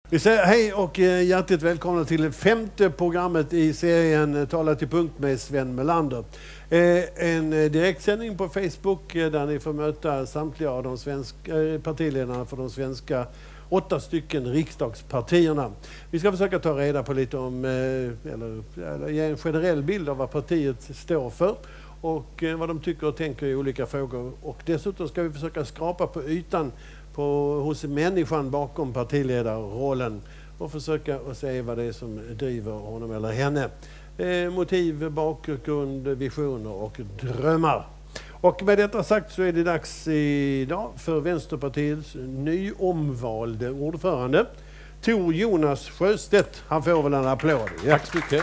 Vi säger hej och hjärtligt välkomna till det 5:e programmet i serien Tala till punkt med Sven Melander. En direktsändning på Facebook där ni får möta samtliga av de svenska partiledarna för de svenska 8 stycken riksdagspartierna. Vi ska försöka ta reda på lite om, eller ge en generell bild av vad partiet står för och vad de tycker och tänker i olika frågor. Och dessutom ska vi försöka skrapa på ytan hos människan bakom partiledarrollen och försöka att se vad det är som driver honom eller henne. Motiv, bakgrund, visioner och drömmar. Och med detta sagt så är det dags idag för Vänsterpartiets nyomvalde ordförande Tor Jonas Sjöstedt. Han får väl en applåd. Ja. Tack så mycket.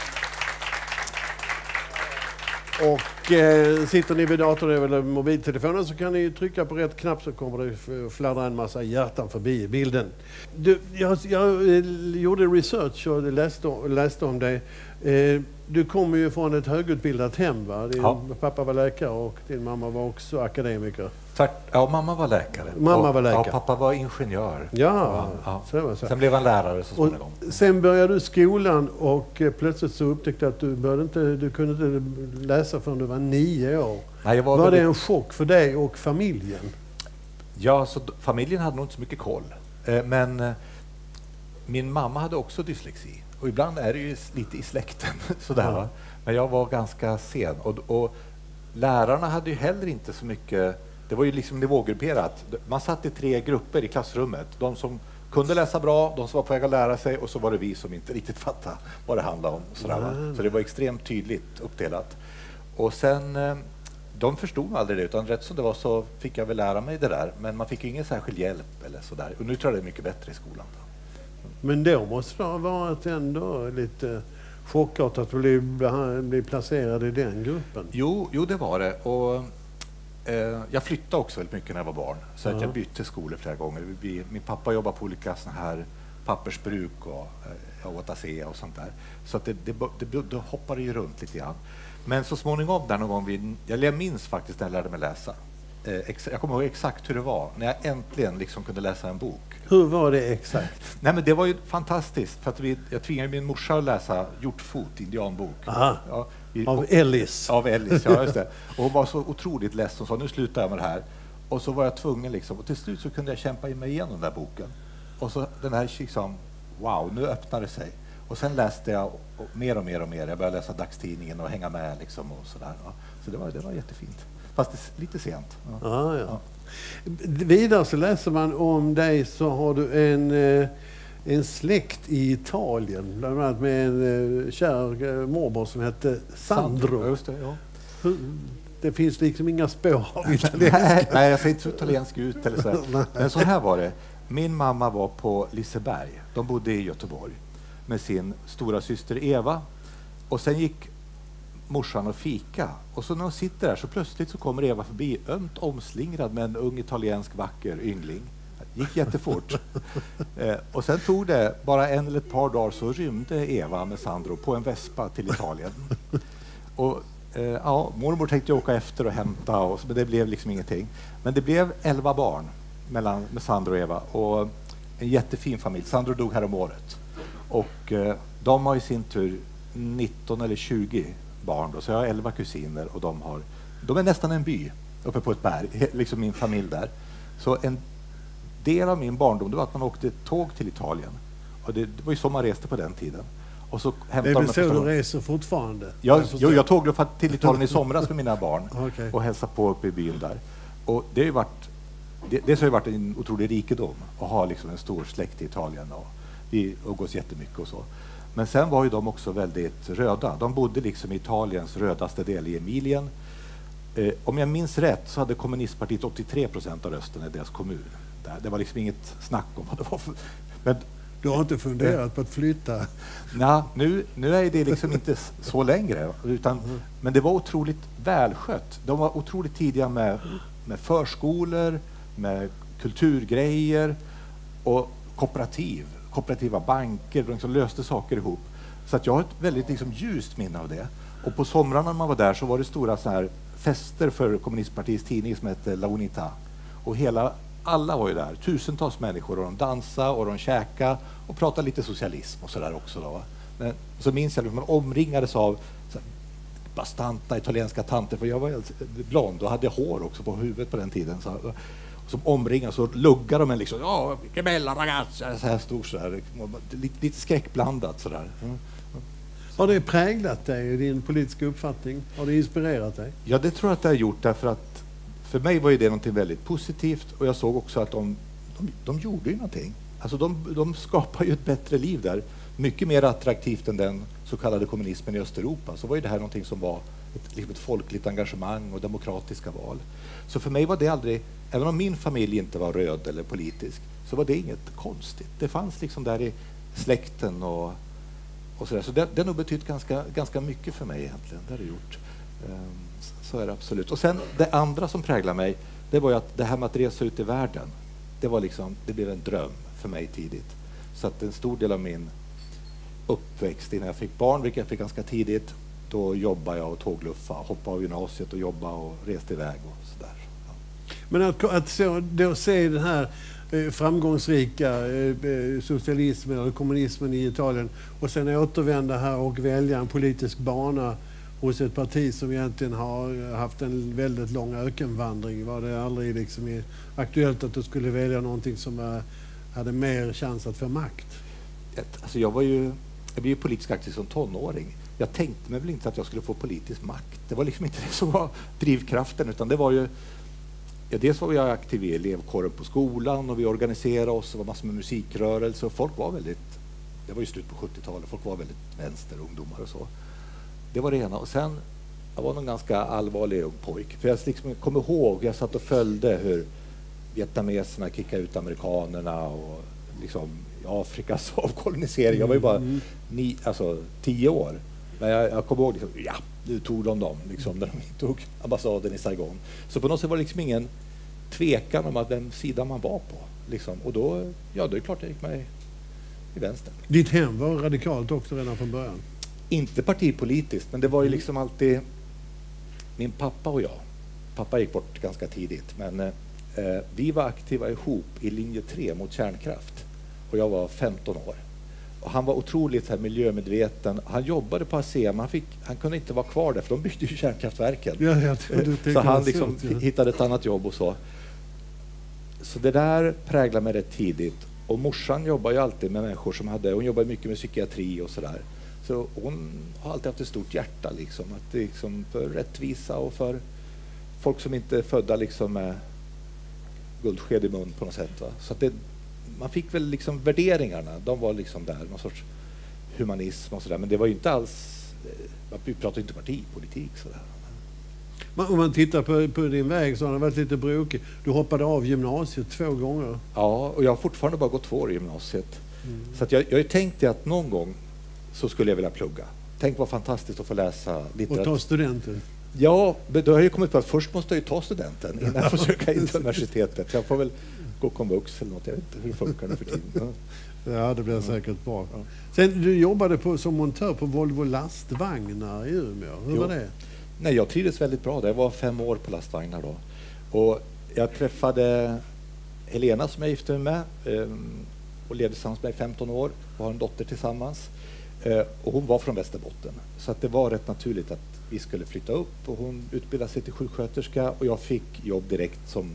Och sitter ni vid datorn eller mobiltelefonen så kan ni trycka på rätt knapp så kommer det fladdra en massa hjärtan förbi bilden. Jag gjorde research och läste om dig. Du kommer ju från ett högutbildat hem, va? Din pappa var läkare och din mamma var också akademiker. Ja, mamma var läkare. Ja, pappa var ingenjör. Ja. Så. Sen blev han lärare så småningom. Sen började du skolan och plötsligt så upptäckte att du kunde inte läsa förrän du var 9 år. Nej, var det en chock för dig och familjen? Ja, så familjen hade nog inte så mycket koll. Men min mamma hade också dyslexi. Och ibland är det ju lite i släkten. Sådär, va? Men jag var ganska sen. Och lärarna hade ju heller inte så mycket... Det var ju liksom nivågrupperat. Man satt i 3 grupper i klassrummet. De som kunde läsa bra, de som var på väg att lära sig och så var det vi som inte riktigt fattade vad det handlade om. Så det var extremt tydligt uppdelat. Och sen, de förstod aldrig det, utan rätt som det var så fick jag väl lära mig det där. Men man fick ju ingen särskild hjälp eller sådär. Och nu tror jag det är mycket bättre i skolan. Men då måste det ha varit ändå lite chockat att bli placerad i den gruppen. Jo, det var det. Och jag flyttade också väldigt mycket när jag var barn. Så att jag bytte skolor flera gånger. Min pappa jobbade på olika såna här pappersbruk och åt ASEA och sånt där. Så att det hoppade ju runt lite grann. Men så småningom där någon gång, jag minns faktiskt när jag lärde mig läsa. Jag kommer ihåg exakt hur det var när jag äntligen liksom kunde läsa en bok. Hur var det exakt? Nej, men det var ju fantastiskt för att jag tvingade min morsa att läsa Hjortfot, indianbok. Ja, av Ellis. Av Ellis, ja just det. Och hon var så otroligt ledsen och sa nu slutar jag med det här. Och så var jag tvungen liksom, och till slut så kunde jag kämpa in mig igenom den där boken. Och så den här liksom, wow, nu öppnade det sig. Och sen läste jag mer och mer. Jag började läsa dagstidningen och hänga med liksom och sådär. Ja. Så det var jättefint. Fast lite sent. Ja. Vidare så läser man om dig så har du en släkt i Italien. Bland annat med en kär morbror som hette Sandro. Just det, ja. Det finns liksom inga spår av italienska. Nej, jag ser inte så italiensk ut eller så. Men så här var det. Min mamma var på Liseberg. De bodde i Göteborg med sin stora syster Eva. Och sen gick morsan och fika. Och så när hon sitter där så plötsligt så kommer Eva förbi ömt omslingrad med en ung italiensk vacker yngling. Det gick jättefort. Och sen tog det bara en eller ett par dagar så rymde Eva med Sandro på en vespa till Italien. Och mormor tänkte åka efter och hämta men det blev liksom ingenting. Men det blev 11 barn med Sandro och Eva och en jättefin familj. Sandro dog här om året. Och de har i sin tur 19 eller 20 barn då, så jag har 11 kusiner och de är nästan en by uppe på ett berg, liksom min familj där. Så en del av min barndom det var att man åkte tåg till Italien och det var ju så man reste på den tiden. Och så det är väl så du reser fortfarande? Jag tåg till Italien i somras med mina barn okay. Och hälsade på uppe i byn där. Och det har ju varit det har varit en otrolig rikedom att ha liksom en stor släkt i Italien och vi umgås jättemycket och så. Men sen var ju de också väldigt röda. De bodde liksom i Italiens rödaste del i Emilien. Om jag minns rätt så hade kommunistpartiet 83% av rösten i deras kommun. Det var liksom inget snack om vad det var för... Men, du har inte funderat på att flytta? Nej, nu är det liksom inte så längre. Men det var otroligt välskött. De var otroligt tidiga med förskolor, med kulturgrejer och kooperativa banker. De liksom löste saker ihop. Så att jag har ett väldigt liksom ljust minne av det. Och på somrarna när man var där så var det stora så här fester för kommunistpartiets tidning som hette La Unità. Och hela alla var ju där, tusentals människor, och de dansade och de käkade och pratade lite socialism och sådär också då. Men så minns jag att man omringades av bastanta italienska tanter, för jag var blond och hade hår också på huvudet på den tiden. Så, som omringas så luggar de en liksom, ja, vilken bella ragazza, så här stor sådär, lite skräckblandat sådär. Har det präglat dig i din politiska uppfattning? Har det inspirerat dig? Ja, det tror jag att det har gjort, därför att för mig var ju det någonting väldigt positivt, och jag såg också att de gjorde ju någonting. Alltså de skapar ju ett bättre liv där, mycket mer attraktivt än den så kallade kommunismen i Östeuropa. Så var ju det här någonting som var ett folkligt engagemang och demokratiska val. Så för mig var det aldrig, även om min familj inte var röd eller politisk, så var det inget konstigt. Det fanns liksom där i släkten och sådär. Så det har nog betytt ganska mycket för mig egentligen. Det har det gjort. Så är det absolut. Och sen det andra som präglar mig, det var ju att det här med att resa ut i världen, det blev en dröm för mig tidigt. Så att en stor del av min uppväxt innan jag fick barn, vilket jag fick ganska tidigt, då jobbade jag och tågluffade, hoppade av gymnasiet och jobbade och reste iväg och sådär. Ja. Men att se den här framgångsrika socialismen eller kommunismen i Italien och sen återvända här och välja en politisk bana hos ett parti som egentligen har haft en väldigt lång ökenvandring, var det aldrig liksom aktuellt att du skulle välja någonting som hade mer chans att få makt? Alltså jag blev ju politisk aktiv som tonåring. Jag tänkte mig väl inte att jag skulle få politisk makt. Det var liksom inte det som var drivkraften, utan det var ju... Ja, dels var jag aktiv i elevkåren på skolan och vi organiserade oss, och var massor med musikrörelse, och folk var väldigt... Det var ju slut på 70-talet, folk var väldigt vänster, ungdomar och så. Det var det ena. Och sen, jag var någon ganska allvarlig ung pojk. För jag liksom kom ihåg, jag satt och följde hur vietnameserna kickade ut amerikanerna och liksom Afrikas avkolonisering. Jag var ju bara 10 år. Men jag kommer ihåg, liksom, ja, nu tog de dem, liksom, när de tog ambassaden i Saigon. Så på något sätt var det liksom ingen tvekan om att den sidan man var på. Liksom. Och då, ja, det är klart jag gick mig i vänster. Ditt hem var radikalt också redan från början? Inte partipolitiskt, men det var ju liksom alltid min pappa och jag. Pappa gick bort ganska tidigt, men vi var aktiva ihop i linje 3 mot kärnkraft. Och jag var 15 år. Och han var otroligt här miljömedveten. Han jobbade på ASEA, men han kunde inte vara kvar där, för de byggde ju kärnkraftverken. Ja, så han liksom hittade ett annat jobb och så. Så det där präglade mig rätt tidigt. Och morsan jobbar ju alltid med människor hon jobbar mycket med psykiatri och sådär. Så hon har alltid haft ett stort hjärta liksom, att liksom för rättvisa och för folk som inte är födda liksom med guldsked i mun på något sätt. Va? Så att man fick väl liksom värderingarna, de var liksom där, någon sorts humanism och sådär, men det var ju inte alls, vi pratade inte partipolitik sådär. Om man tittar på din väg så har det varit lite brokig. Du hoppade av gymnasiet 2 gånger. Ja, och jag har fortfarande bara gått 2 år i gymnasiet. Så att jag har ju tänkt att någon gång så skulle jag vilja plugga. Tänk vad fantastiskt att få läsa litteratur. Och ta studenten. Ja, då har jag ju kommit på att först måste jag ju ta studenten innan jag får söka in till universitetet. Jag får väl gå komvux eller något, jag vet inte hur det funkar nu för tiden. Ja, det blir säkert bra. Ja. Sen, du jobbade som montör på Volvo lastvagnar i Umeå. Hur var det? Nej, jag trivdes väldigt bra. Jag var 5 år på lastvagnar då. Och jag träffade Helena som jag gifte mig med och levde tillsammans med i 15 år och har en dotter tillsammans. Och hon var från Västerbotten. Så att det var rätt naturligt att vi skulle flytta upp, och hon utbildade sig till sjuksköterska och jag fick jobb direkt som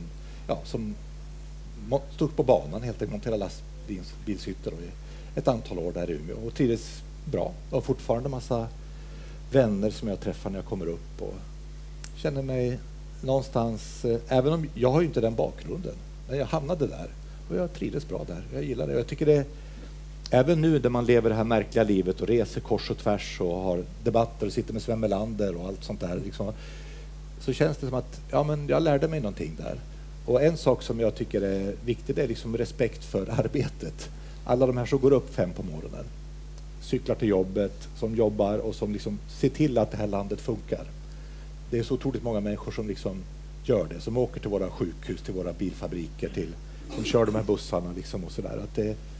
stod på banan, helt enkelt montera lastbilshytter i ett antal år där i Umeå och trivdes bra. Jag har fortfarande massa vänner som jag träffar när jag kommer upp och känner mig någonstans, även om jag har ju inte den bakgrunden, men jag hamnade där och jag trivdes bra där. Jag gillar det. Jag tycker det, även nu när man lever det här märkliga livet och reser kors och tvärs och har debatter och sitter med Sven Melander och allt sånt där liksom, så känns det som att jag lärde mig någonting där. Och en sak som jag tycker är viktig, det är liksom respekt för arbetet. Alla de här som går upp 5 på morgonen, cyklar till jobbet, som jobbar och som liksom ser till att det här landet funkar. Det är så otroligt många människor som liksom gör det, som åker till våra sjukhus, till våra bilfabriker, som kör de här bussarna liksom och sådär.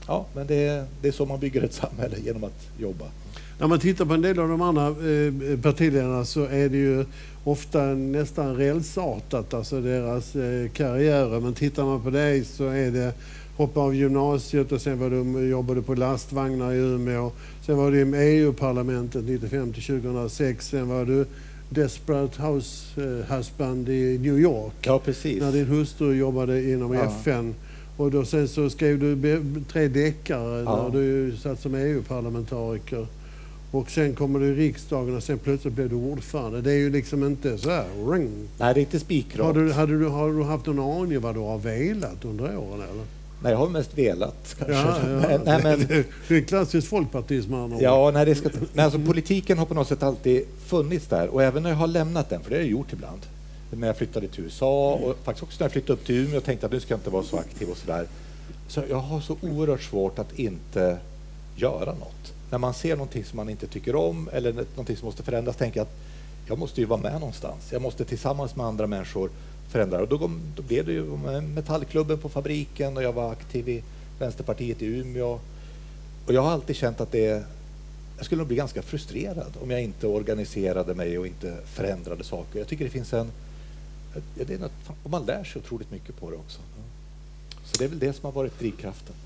Ja, men det är så man bygger ett samhälle, genom att jobba. När man tittar på en del av de andra partiledarna så är det ju ofta nästan rälsartat, alltså deras karriärer. Men tittar man på dig så är det hoppa av gymnasiet och sen var du jobbade på lastvagnar i Umeå. Sen var du i EU-parlamentet 95 till 2006. Sen var du Desperate Husband i New York. Ja, precis. När din hustru jobbade inom FN. Och då sen så skrev du 3 deckare när du satt som EU-parlamentariker. Och sen kommer du i riksdagen och sen plötsligt blev du ordförande. Det är ju liksom inte så här ring. Nej, det är inte spikrakt. Har du haft någon aning vad du har velat under åren eller? Nej, jag har mest velat kanske. Ja. Nej, men... Det är klassiskt folkpartism. Ja, nej, alltså, politiken har på något sätt alltid funnits där. Och även när jag har lämnat den, för det har jag gjort ibland. När jag flyttade till USA och faktiskt också när jag flyttade upp till Umeå och tänkte att nu ska jag inte vara så aktiv och sådär. Så jag har så oerhört svårt att inte göra något. När man ser någonting som man inte tycker om eller någonting som måste förändras, tänker jag att jag måste ju vara med någonstans. Jag måste tillsammans med andra människor förändra. Och då blev det ju Metallklubben på fabriken och jag var aktiv i Vänsterpartiet i Umeå. Och jag har alltid känt att jag skulle nog bli ganska frustrerad om jag inte organiserade mig och inte förändrade saker. Jag tycker det finns det är något, och man lär sig otroligt mycket på det också. Så det är väl det som har varit drivkraften.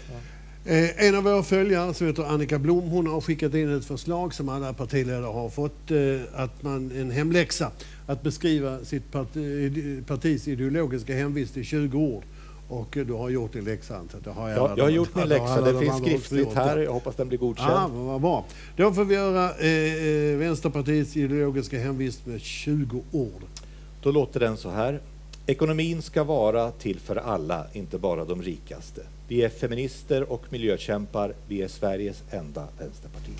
En av våra följare som heter Annika Blom, hon har skickat in ett förslag som alla partiledare har fått, en hemläxa, att beskriva sitt partis ideologiska hemvist i 20 ord. Och du har gjort din läxa. Jag har gjort min läxa, det finns skriftligt här, jag hoppas den blir godkänd. Vad bra. Då får vi göra Vänsterpartiets ideologiska hemvist med 20 ord. Då låter den så här. Ekonomin ska vara till för alla, inte bara de rikaste. Vi är feminister och miljökämpar. Vi är Sveriges enda vänsterparti.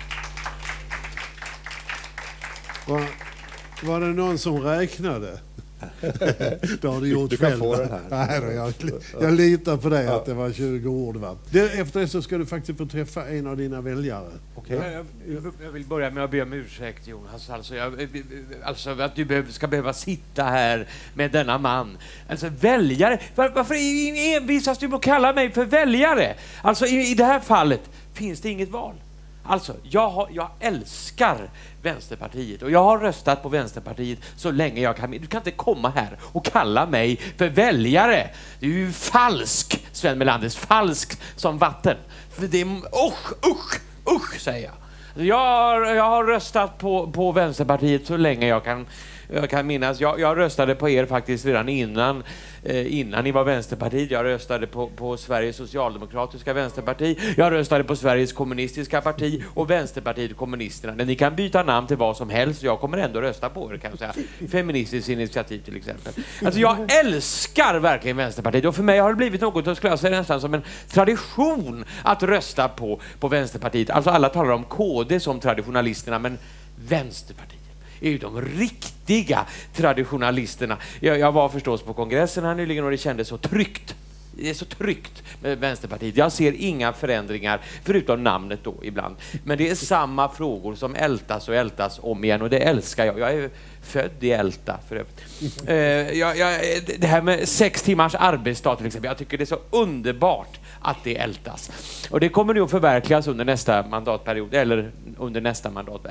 Var det någon som räknade? Det har du gjort du själv. Kan få den här. Nej, jag litar på dig att det var 20 ord. Va? Efter det så ska du faktiskt få träffa en av dina väljare. Okay. Jag vill börja med att be om ursäkt, Jonas. Alltså att du ska behöva sitta här med denna man. Alltså väljare. Varför envisas du med att kalla mig för väljare? Alltså i det här fallet finns det inget val. Alltså, jag älskar Vänsterpartiet och jag har röstat på Vänsterpartiet så länge jag kan. Du kan inte komma här och kalla mig för väljare. Det är ju falsk, Sven Melander, falsk som vatten. För det är usch, säger jag. Jag har röstat på Vänsterpartiet så länge jag kan minnas. Jag röstade på er faktiskt redan innan ni var Vänsterpartiet. Jag röstade på Sveriges socialdemokratiska vänsterparti. Jag röstade på Sveriges kommunistiska parti och Vänsterpartiet kommunisterna. Men ni kan byta namn till vad som helst. Jag kommer ändå rösta på er, kan jag säga. Feministiskt initiativ till exempel. Alltså jag älskar verkligen Vänsterpartiet. Och för mig har det blivit något, jag skulle säga nästan som en tradition att rösta på Vänsterpartiet. Alltså alla talar om KD som traditionalisterna, men Vänsterpartiet är ju de riktiga traditionalisterna. Jag var förstås på kongressen här nyligen och det kändes så tryggt. Det är så tryggt med Vänsterpartiet. Jag ser inga förändringar förutom namnet då ibland. Men det är samma frågor som ältas om igen och det älskar jag. Jag är född i Älta för övrigt. Det här med 6 timmars arbetsdag till exempel. Jag tycker det är så underbart att det ältas. Och det kommer nu att förverkligas under nästa mandatperiod eller under nästa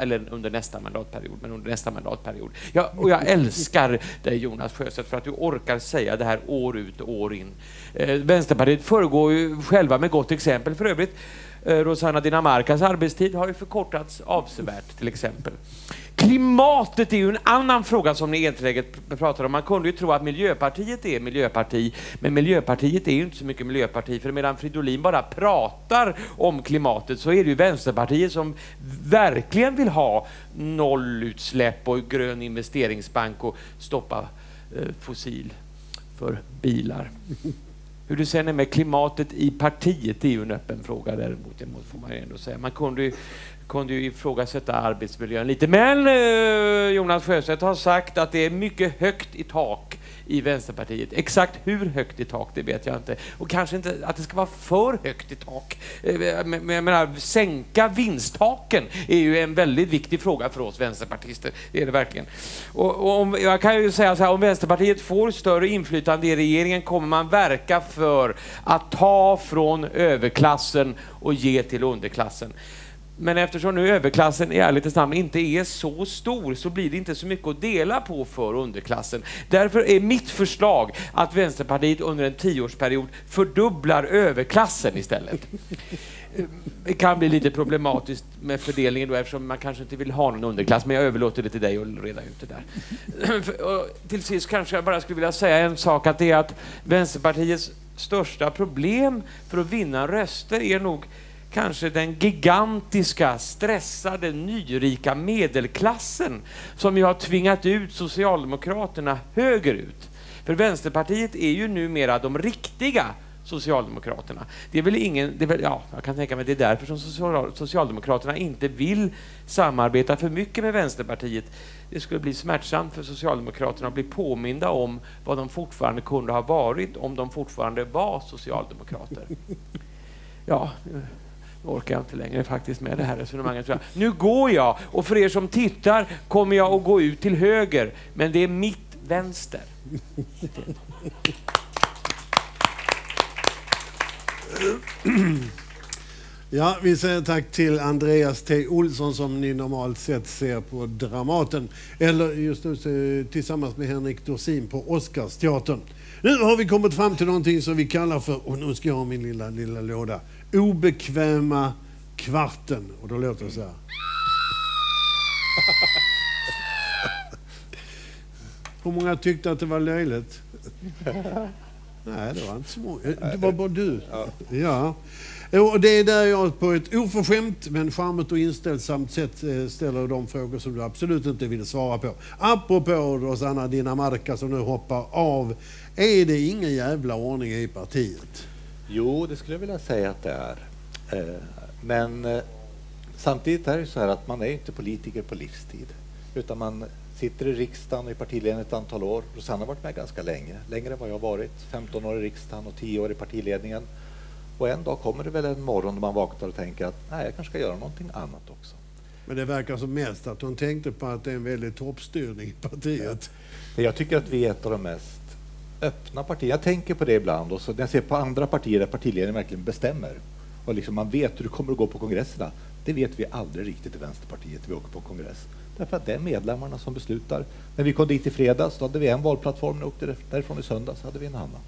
mandatperiod. Jag älskar dig, Jonas Sjöstedt, för att du orkar säga det här år ut och år in. Vänsterpartiet föregår ju själva med gott exempel för övrigt. Rosanna Dinamarcas arbetstid har ju förkortats avsevärt till exempel. Klimatet är ju en annan fråga som ni enträget pratar om. Man kunde ju tro att Miljöpartiet är miljöparti, men Miljöpartiet är ju inte så mycket miljöparti, för medan Fridolin bara pratar om klimatet så är det ju Vänsterpartiet som verkligen vill ha nollutsläpp och grön investeringsbank och stoppa fossil för bilar. Hur du sen är med klimatet i partiet är ju en öppen fråga däremot, får man ju ändå säga. Man kunde ju ifrågasätta arbetsmiljön lite. Men Jonas Sjöstedt har sagt att det är mycket högt i tak i Vänsterpartiet. Exakt hur högt i tak, det vet jag inte. Och kanske inte att det ska vara för högt i tak. Men jag menar, sänka vinsttaken är ju en väldigt viktig fråga för oss vänsterpartister. Det är det verkligen. Och jag kan ju säga så här, om Vänsterpartiet får större inflytande i regeringen kommer man verka för att ta från överklassen och ge till underklassen. Men eftersom nu överklassen i ärlighetens namn inte är så stor så blir det inte så mycket att dela på för underklassen. Därför är mitt förslag att Vänsterpartiet under en 10-årsperiod fördubblar överklassen istället. Det kan bli lite problematiskt med fördelningen då, eftersom man kanske inte vill ha någon underklass, men jag överlåter det till dig att reda ut det där. Och till sist kanske jag bara skulle vilja säga en sak, att det är att Vänsterpartiets största problem för att vinna röster är nog kanske den gigantiska, stressade, nyrika medelklassen som ju har tvingat ut Socialdemokraterna högerut. För Vänsterpartiet är ju numera de riktiga Socialdemokraterna. Det är väl jag kan tänka mig det är därför som Socialdemokraterna inte vill samarbeta för mycket med Vänsterpartiet. Det skulle bli smärtsamt för Socialdemokraterna att bli påminda om vad de fortfarande kunde ha varit om de fortfarande var socialdemokrater. Ja, nu orkar jag inte längre faktiskt med det här resonemanget. Nu går jag, och för er som tittar kommer jag att gå ut till höger, men det är mitt vänster. Ja, vi säger tack till Andreas T. Olsson som ni normalt sett ser på Dramaten. Eller just nu tillsammans med Henrik Dorsin på Oscarsteatern. Nu har vi kommit fram till någonting som vi kallar för, och nu ska jag ha min lilla låda, obekväma kvarten. Och då låter det så här. Hur många tyckte att det var löjligt? Nej, det var inte så många. Det var bara du. Ja. Och det är där jag på ett oförskämt men charmigt och inställsamt sätt ställer de frågor som du absolut inte vill svara på. Apropå Rosanna Dinamarca som nu hoppar av. Är det ingen jävla ordning i partiet? Jo, det skulle jag vilja säga att det är. Men samtidigt är det så här att man är inte politiker på livstid. Utan man sitter i riksdagen och i partiledningen ett antal år. Rosanna har varit med ganska länge. Längre än vad jag har varit. 15 år i riksdagen och 10 år i partiledningen. Och en dag kommer det väl en morgon när man vaknar och tänker att nej, jag kanske ska göra någonting annat också. Men det verkar som mest att hon tänkte på att det är en väldigt toppstyrning i partiet. Ja. Jag tycker att vi är ett av de mest öppna partier. Jag tänker på det ibland. Och så när jag ser på andra partier där partiledningen verkligen bestämmer. Och liksom man vet hur det kommer att gå på kongresserna. Det vet vi aldrig riktigt i Vänsterpartiet. Vi åker på kongress. Därför att det är medlemmarna som beslutar. När vi kom dit i fredags då hade vi en valplattform. Och åkte därifrån i söndags hade vi en annan.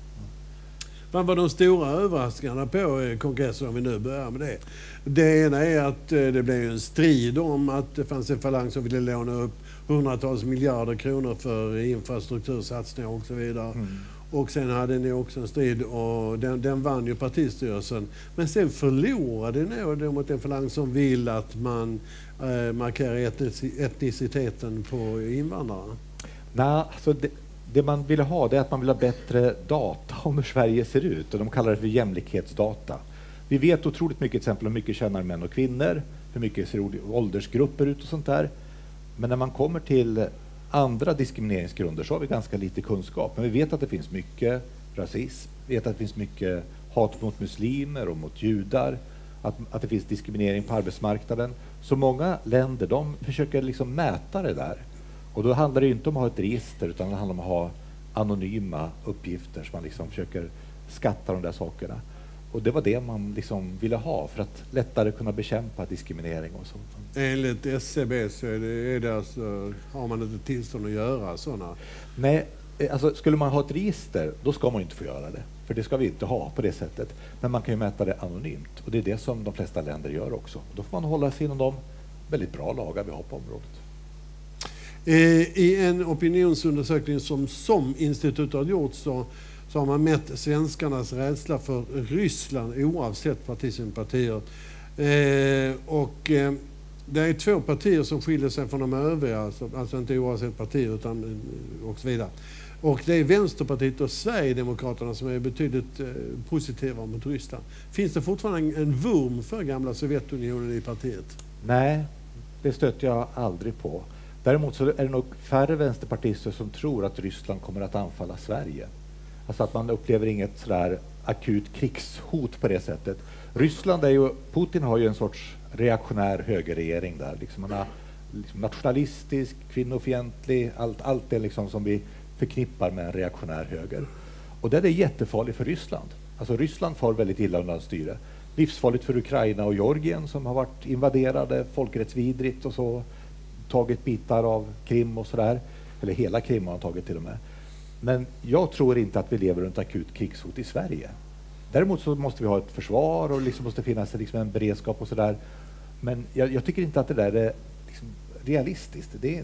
Vad var de stora överraskningarna på kongressen om vi nu börjar med det? Det ena är att det blev en strid om att det fanns en falang som ville låna upp hundratals miljarder kronor för infrastruktursatsningar och så vidare. Och sen hade ni också en strid och den vann ju partistyrelsen. Men sen förlorade ni då mot en falang som vill att man markerar etniciteten på invandrarna. Nej, alltså det man vill ha det är att man vill ha bättre data om hur Sverige ser ut. Och de kallar det för jämlikhetsdata. Vi vet otroligt mycket till exempel om hur mycket tjänar män och kvinnor. Hur mycket ser åldersgrupper ut och sånt där. Men när man kommer till andra diskrimineringsgrunder så har vi ganska lite kunskap. Men vi vet att det finns mycket rasism. Vi vet att det finns mycket hat mot muslimer och mot judar. Att det finns diskriminering på arbetsmarknaden. Så många länder de försöker liksom mäta det där. Och då handlar det ju inte om att ha ett register utan det handlar om att ha anonyma uppgifter som man liksom försöker skatta de där sakerna. Och det var det man liksom ville ha för att lättare kunna bekämpa diskriminering och sånt. Enligt SCB så är det alltså, har man inte tillstånd att göra sådana? Nej, alltså skulle man ha ett register då ska man inte få göra det. För det ska vi inte ha på det sättet. Men man kan ju mäta det anonymt och det är det som de flesta länder gör också. Då får man hålla sig inom de väldigt bra lagar vi har på området. I en opinionsundersökning som institutet har gjort så har man mätt svenskarnas rädsla för Ryssland oavsett partisympatier. Det är 2 partier som skiljer sig från de övriga, alltså inte oavsett parti utan och så vidare. Och det är Vänsterpartiet och Sverigedemokraterna som är betydligt positiva mot Ryssland. Finns det fortfarande en vurm för gamla Sovjetunionen i partiet? Nej, det stöter jag aldrig på. Däremot så är det nog färre vänsterpartister som tror att Ryssland kommer att anfalla Sverige. Alltså att man upplever inget sådär akut krigshot på det sättet. Ryssland är ju, Putin har ju en sorts reaktionär högerregering där. Liksom man är liksom nationalistisk, kvinnofientlig, allt det liksom som vi förknippar med en reaktionär höger. Och det är jättefarligt för Ryssland. Alltså Ryssland får väldigt illa undan styre. Livsfarligt för Ukraina och Georgien som har varit invaderade folkrättsvidrigt och så tagit bitar av Krim och sådär. Eller hela Krim har han tagit till och med. Men jag tror inte att vi lever under akut krigshot i Sverige. Däremot så måste vi ha ett försvar och liksom måste finnas liksom en beredskap och sådär. Men jag tycker inte att det där är liksom realistiskt. Det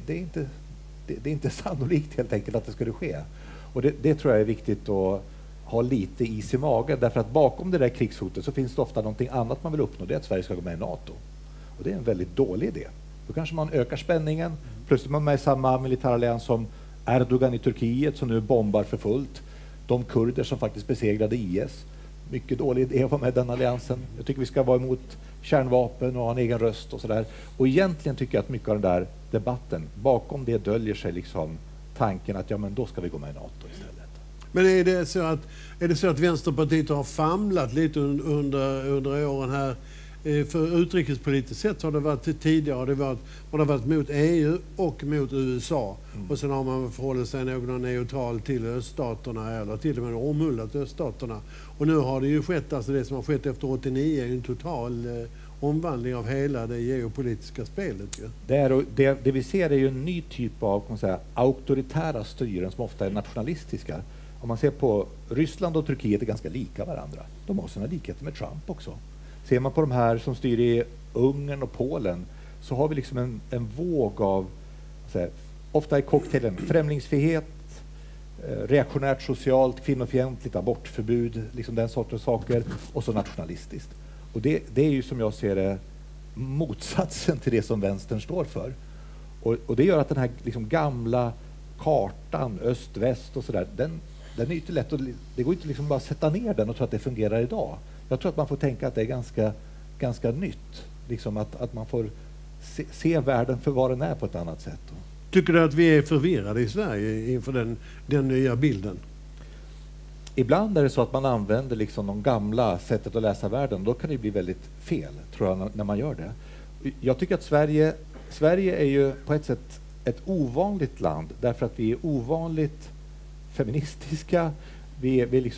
är inte sannolikt helt enkelt att det skulle ske. Och det tror jag är viktigt att ha lite is i magen. Därför att bakom det där krigshotet så finns det ofta någonting annat man vill uppnå. Det är att Sverige ska gå med i NATO. Och det är en väldigt dålig idé. Då kanske man ökar spänningen. Plötsligt är man med i samma militärallians som Erdogan i Turkiet som nu bombar för fullt. De kurder som faktiskt besegrade IS. Mycket dålig idé att vara med i den alliansen. Jag tycker vi ska vara emot kärnvapen och ha en egen röst och sådär. Och egentligen tycker jag att mycket av den där debatten, bakom det döljer sig liksom tanken att ja, men då ska vi gå med i NATO istället. Men är det så att Vänsterpartiet har famlat lite under åren här? För utrikespolitiskt sett har det varit tidigare, man har varit mot EU och mot USA. Och sen har man förhållit sig någon neutral till öststaterna eller till och med omhuldat öststaterna. Och nu har det ju skett, alltså det som har skett efter 89 är en total omvandling av hela det geopolitiska spelet. Ju. Det vi ser är ju en ny typ av kan man säga, auktoritära styren som ofta är nationalistiska. Om man ser på Ryssland och Turkiet är ganska lika varandra. De har sina likheter med Trump också. Ser man på de här som styr i Ungern och Polen så har vi liksom en våg av, ofta i cocktailen, främlingsfihet, reaktionärt socialt, kvinnofientligt, abortförbud, liksom den sortens saker, och så nationalistiskt. Och det är ju som jag ser det motsatsen till det som vänstern står för. Och det gör att den här liksom gamla kartan, öst-väst och sådär, den är inte lätt att, det går inte liksom bara att sätta ner den och tro att det fungerar idag. Jag tror att man får tänka att det är ganska nytt. Liksom att man får se världen för vad den är på ett annat sätt. Tycker du att vi är förvirrade i Sverige inför den nya bilden? Ibland är det så att man använder liksom de gamla sättet att läsa världen. Då kan det bli väldigt fel, tror jag, när man gör det. Jag tycker att Sverige är ju på ett sätt ett ovanligt land. Därför att vi är ovanligt feministiska. Vi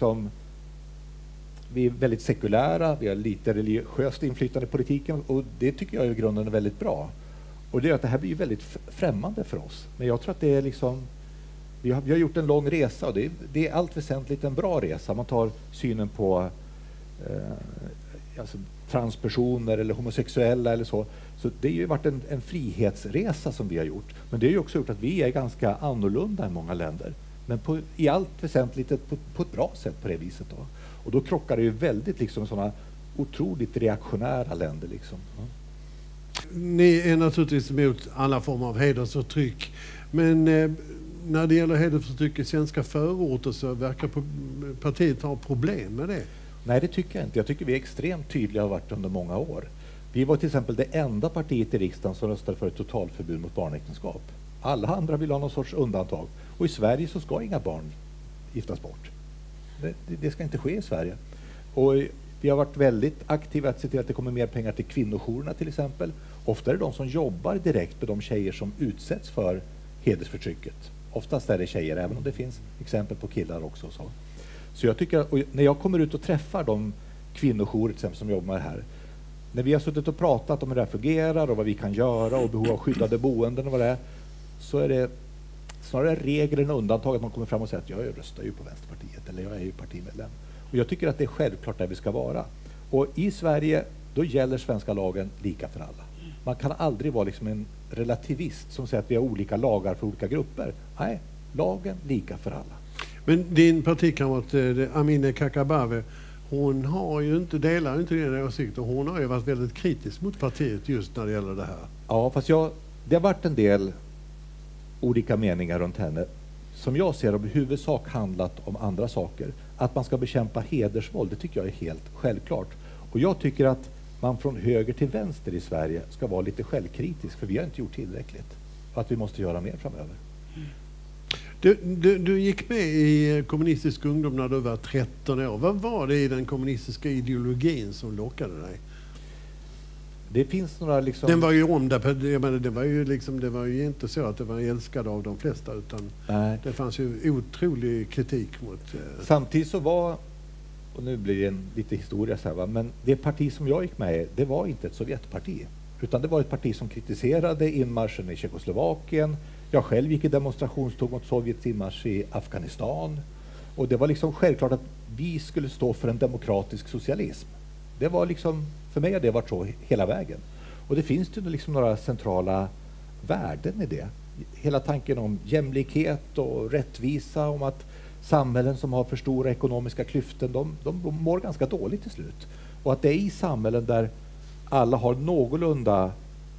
är väldigt sekulära, vi har lite religiöst inflytande i politiken och det tycker jag i grunden är väldigt bra. Och det gör att det här blir väldigt främmande för oss. Men jag tror att det är liksom, vi har gjort en lång resa och det är allt väsentligt en bra resa. Man tar synen på alltså transpersoner eller homosexuella eller så. Så det har ju varit en frihetsresa som vi har gjort. Men det har ju också gjort att vi är ganska annorlunda än många länder. Men i allt väsentligt på ett bra sätt på det viset då. Och då krockar det ju väldigt liksom sådana otroligt reaktionära länder liksom. Ja. Ni är naturligtvis emot alla former av hedersförtryck. Men när det gäller hedersförtryck i svenska förorter så verkar partiet ha problem med det. Nej, det tycker jag inte. Jag tycker vi är extremt tydliga och har varit under många år. Vi var till exempel det enda partiet i riksdagen som röstade för ett totalförbud mot barnäktenskap. Alla andra vill ha någon sorts undantag. Och i Sverige så ska inga barn giftas bort. Det ska inte ske i Sverige. Och vi har varit väldigt aktiva att se till att det kommer mer pengar till kvinnojourerna till exempel. Ofta är det de som jobbar direkt med de tjejer som utsätts för hedersförtrycket. Oftast är det tjejer, även om det finns exempel på killar också. Så jag tycker, och när jag kommer ut och träffar de kvinnojourer till exempel som jobbar med det här, när vi har suttit och pratat om hur det här fungerar och vad vi kan göra och behov av skyddade boenden och vad det är, så är det snarare regel än undantag att man kommer fram och säger att jag röstar ju på Vänsterpartiet eller jag är ju partimedlem. Och jag tycker att det är självklart där vi ska vara. Och i Sverige, då gäller svenska lagen lika för alla. Man kan aldrig vara liksom en relativist som säger att vi har olika lagar för olika grupper. Nej, lagen lika för alla. Men din partikamrat Amineh Kakabaveh, hon har ju delar inte din åsikt och hon har ju varit väldigt kritisk mot partiet just när det gäller det här. Ja, fast det har varit en del olika meningar runt henne. Som jag ser det i huvudsak handlat om andra saker. Att man ska bekämpa hedersvåld, det tycker jag är helt självklart. Och jag tycker att man från höger till vänster i Sverige ska vara lite självkritisk, för vi har inte gjort tillräckligt. och att vi måste göra mer framöver. Du gick med i kommunistisk ungdom när du var 13 år. Vad var det i den kommunistiska ideologin som lockade dig? Det finns några liksom... Den var ju det var ju inte så att det var älskad av de flesta, utan Nej. det fanns ju otrolig kritik mot... Samtidigt så var, och nu blir det lite historia så här, va? Men det parti som jag gick med i, det var inte ett Sovjetparti, utan det var ett parti som kritiserade inmarschen i Tjeckoslovakien. Jag själv gick i demonstrationståg mot Sovjets inmarsch i Afghanistan, och det var liksom självklart att vi skulle stå för en demokratisk socialism. Det var liksom, för mig har det varit så hela vägen. Och det finns ju liksom några centrala värden i det. Hela tanken om jämlikhet och rättvisa, om att samhällen som har för stora ekonomiska klyftor, de mår ganska dåligt till slut. Och att det är i samhällen där alla har någorlunda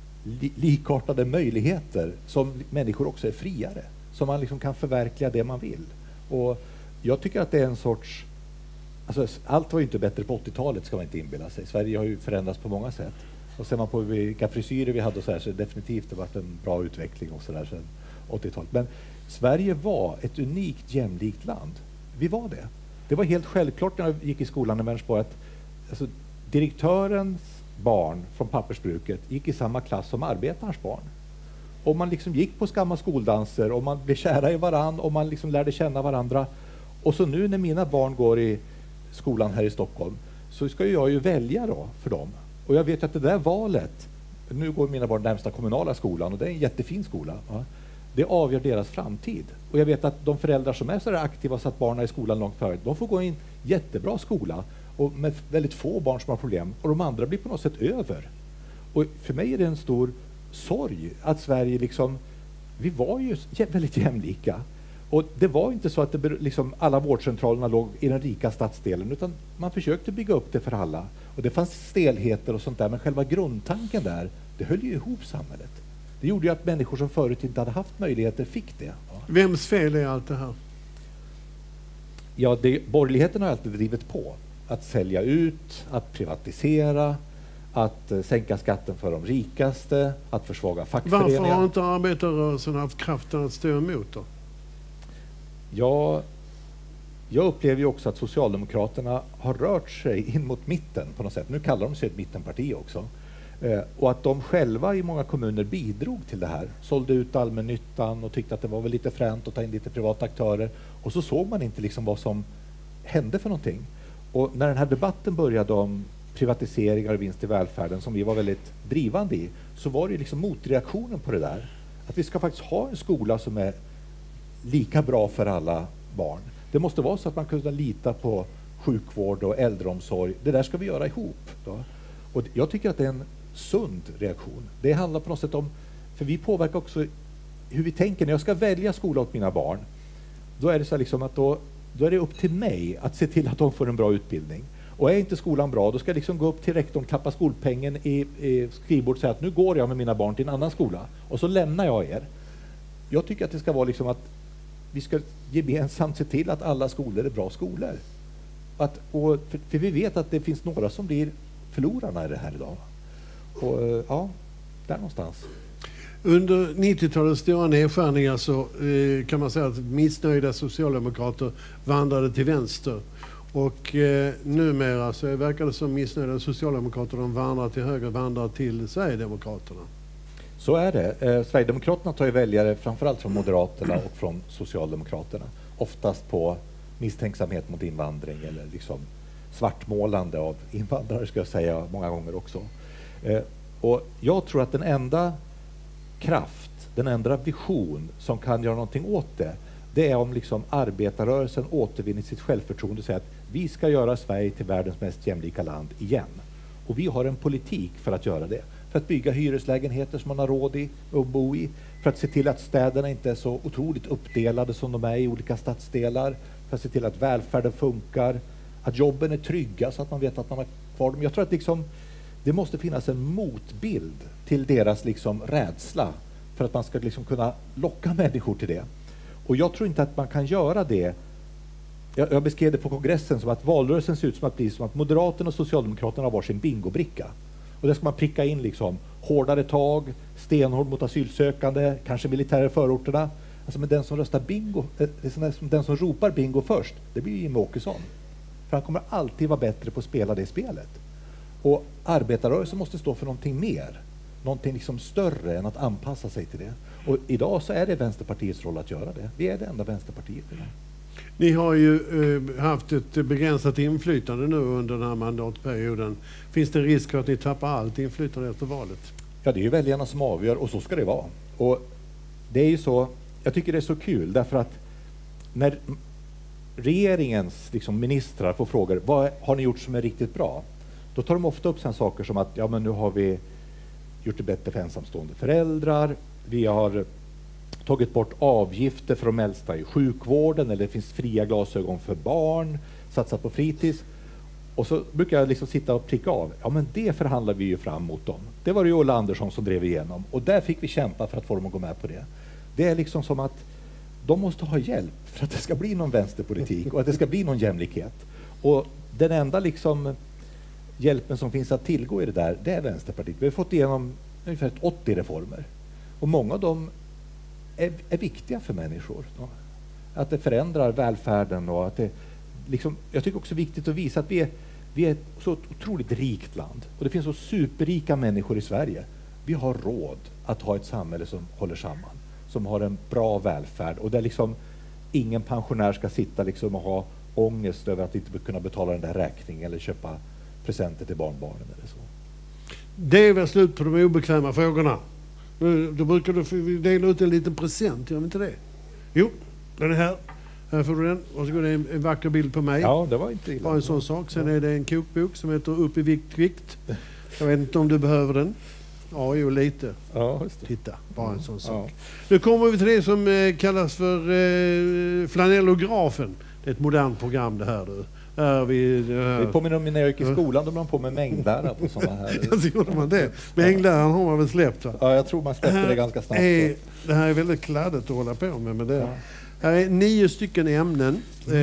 likartade möjligheter som människor också är friare. Som man liksom kan förverkliga det man vill. Och jag tycker att det är en sorts... Alltså, allt var ju inte bättre på 80-talet, ska man inte inbilla sig. Sverige har ju förändrats på många sätt. Och ser man på vilka frisyrer vi hade och så här, så definitivt det varit en bra utveckling och så där sedan 80-talet. Men Sverige var ett unikt jämlikt land. Vi var det. Det var helt självklart när jag gick i skolan i Vänersborg att alltså, direktörens barn från pappersbruket gick i samma klass som arbetarens barn. Och man liksom gick på samma skoldanser och man blev kära i varann och man liksom lärde känna varandra. Och så nu när mina barn går i skolan här i Stockholm så ska jag ju välja då för dem. Och jag vet att det där valet, nu går mina barn närmsta kommunala skolan och det är en jättefin skola. Ja, det avgör deras framtid. Och jag vet att de föräldrar som är så där aktiva så att barnen är i skolan långt förut, de får gå i en jättebra skola och med väldigt få barn som har problem. Och de andra blir på något sätt över. Och för mig är det en stor sorg att Sverige liksom, vi var ju väldigt jämlika. Och det var inte så att det, liksom, alla vårdcentralerna låg i den rika stadsdelen, utan man försökte bygga upp det för alla. Och det fanns stelheter och sånt där, men själva grundtanken där, det höll ju ihop samhället. Det gjorde ju att människor som förut inte hade haft möjligheter fick det. Ja. Vems fel är allt det här? Ja, borgerligheten har alltid drivit på. Att sälja ut, att privatisera, att sänka skatten för de rikaste, att försvaga fackföreningar. Varför har inte arbetarrörelsen haft kraften att stå emot då? Ja, jag upplever ju också att Socialdemokraterna har rört sig in mot mitten på något sätt. Nu kallar de sig ett mittenparti också. Och att de själva i många kommuner bidrog till det här. Sålde ut allmännyttan och tyckte att det var väl lite fränt att ta in lite privata aktörer. Och så såg man inte liksom vad som hände för någonting. Och när den här debatten började om privatiseringar och vinst i välfärden som vi var väldigt drivande i, så var det liksom motreaktionen på det där. Att vi ska faktiskt ha en skola som är lika bra för alla barn. Det måste vara så att man kunde lita på sjukvård och äldreomsorg. Det där ska vi göra ihop. Då. Och jag tycker att det är en sund reaktion. Det handlar på något sätt om, för vi påverkar också hur vi tänker. När jag ska välja skola åt mina barn, då är det så här liksom att då är det upp till mig att se till att de får en bra utbildning. Och är inte skolan bra, då ska jag liksom gå upp till rektorn, klappa skolpengen i skrivbordet och säga att nu går jag med mina barn till en annan skola. Och så lämnar jag er. Jag tycker att det ska vara liksom att vi ska gemensamt se till att alla skolor är bra skolor. För vi vet att det finns några som blir förlorarna i det här idag. Och ja, där någonstans. Under 90-talets stora nedskärningar så kan man säga att missnöjda socialdemokrater vandrade till vänster. Och numera så verkar det som missnöjda socialdemokrater, de vandrar till höger, vandrar till Sverigedemokraterna. Så är det. Sverigedemokraterna tar ju väljare framförallt från Moderaterna och från Socialdemokraterna. Oftast på misstänksamhet mot invandring eller liksom svartmålande av invandrare, ska jag säga, många gånger också. Och jag tror att den enda kraft, den enda vision som kan göra någonting åt det är om liksom arbetarrörelsen återvinner sitt självförtroende och säger att vi ska göra Sverige till världens mest jämlika land igen. Och vi har en politik för att göra det. För att bygga hyreslägenheter som man har råd i och bo i. För att se till att städerna inte är så otroligt uppdelade som de är i olika stadsdelar. För att se till att välfärden funkar. Att jobben är trygga så att man vet att man har kvar dem. Jag tror att liksom, det måste finnas en motbild till deras liksom rädsla. För att man ska liksom kunna locka människor till det. Och jag tror inte att man kan göra det. Jag beskrev det på kongressen som att valrörelsen ser ut som att bli som att Moderaterna och Socialdemokraterna har varsin bingobricka. Och där ska man pricka in liksom hårdare tag, stenhård mot asylsökande, kanske militärer i förorterna. Alltså, men den som röstar bingo, den som ropar bingo först, det blir Jimmie Åkesson. För han kommer alltid vara bättre på att spela det spelet. Och arbetarrörelsen måste stå för någonting mer. Någonting liksom större än att anpassa sig till det. Och idag så är det Vänsterpartiets roll att göra det. Vi är det enda Vänsterpartiet idag. Ni har ju haft ett begränsat inflytande nu under den här mandatperioden. Finns det en risk för att ni tappar allt inflytande efter valet? Ja, det är ju väljarna som avgör och så ska det vara. Och det är ju så, jag tycker det är så kul därför att när regeringens liksom, ministrar får frågor, vad har ni gjort som är riktigt bra? Då tar de ofta upp sådana saker som att ja, men nu har vi gjort det bättre för ensamstående föräldrar. Vi har tagit bort avgifter för de äldsta i sjukvården, eller det finns fria glasögon för barn, satsat på fritids. Och så brukar jag liksom sitta och pricka av. Ja, men det förhandlar vi ju fram mot dem. Det var det ju Ulla Andersson som drev igenom. Och där fick vi kämpa för att få dem att gå med på det. Det är liksom som att de måste ha hjälp för att det ska bli någon vänsterpolitik och att det ska bli någon jämlikhet. Och den enda liksom hjälpen som finns att tillgå i det där, det är Vänsterpartiet. Vi har fått igenom ungefär 80 reformer. Och många av dem är viktiga för människor. Att det förändrar välfärden och att det liksom, jag tycker också det är viktigt att visa att vi är ett så otroligt rikt land. Och det finns så superrika människor i Sverige. Vi har råd att ha ett samhälle som håller samman. Som har en bra välfärd. Och där liksom ingen pensionär ska sitta liksom och ha ångest över att inte kunna betala den där räkningen eller köpa presenter till barnbarnen eller så. Det är väl slut på de obekväma frågorna. Då brukar du dela ut en liten present, gör vi inte det? Jo, den är här. Här får du den. Och så går det en vacker bild på mig. Ja, det var inte illa. Bara en sån sak. Sen är det en kokbok som heter Upp i vikt. Jag vet inte om du behöver den. Ja, jo, lite. Ja, just det. Titta, bara en sån sak. Ja. Nu kommer vi till det som kallas för flanellografen. Det är ett modernt program det här. Du. Det påminner om när jag gick i skolan då man på med mängdlära på sådana här. Ja, så gjorde man det. Mängdläran har man väl släppt, va? Ja, jag tror man släppte det ganska snabbt. Det här är väldigt kladdigt att hålla på med. Men det, ja. Här är 9 stycken ämnen,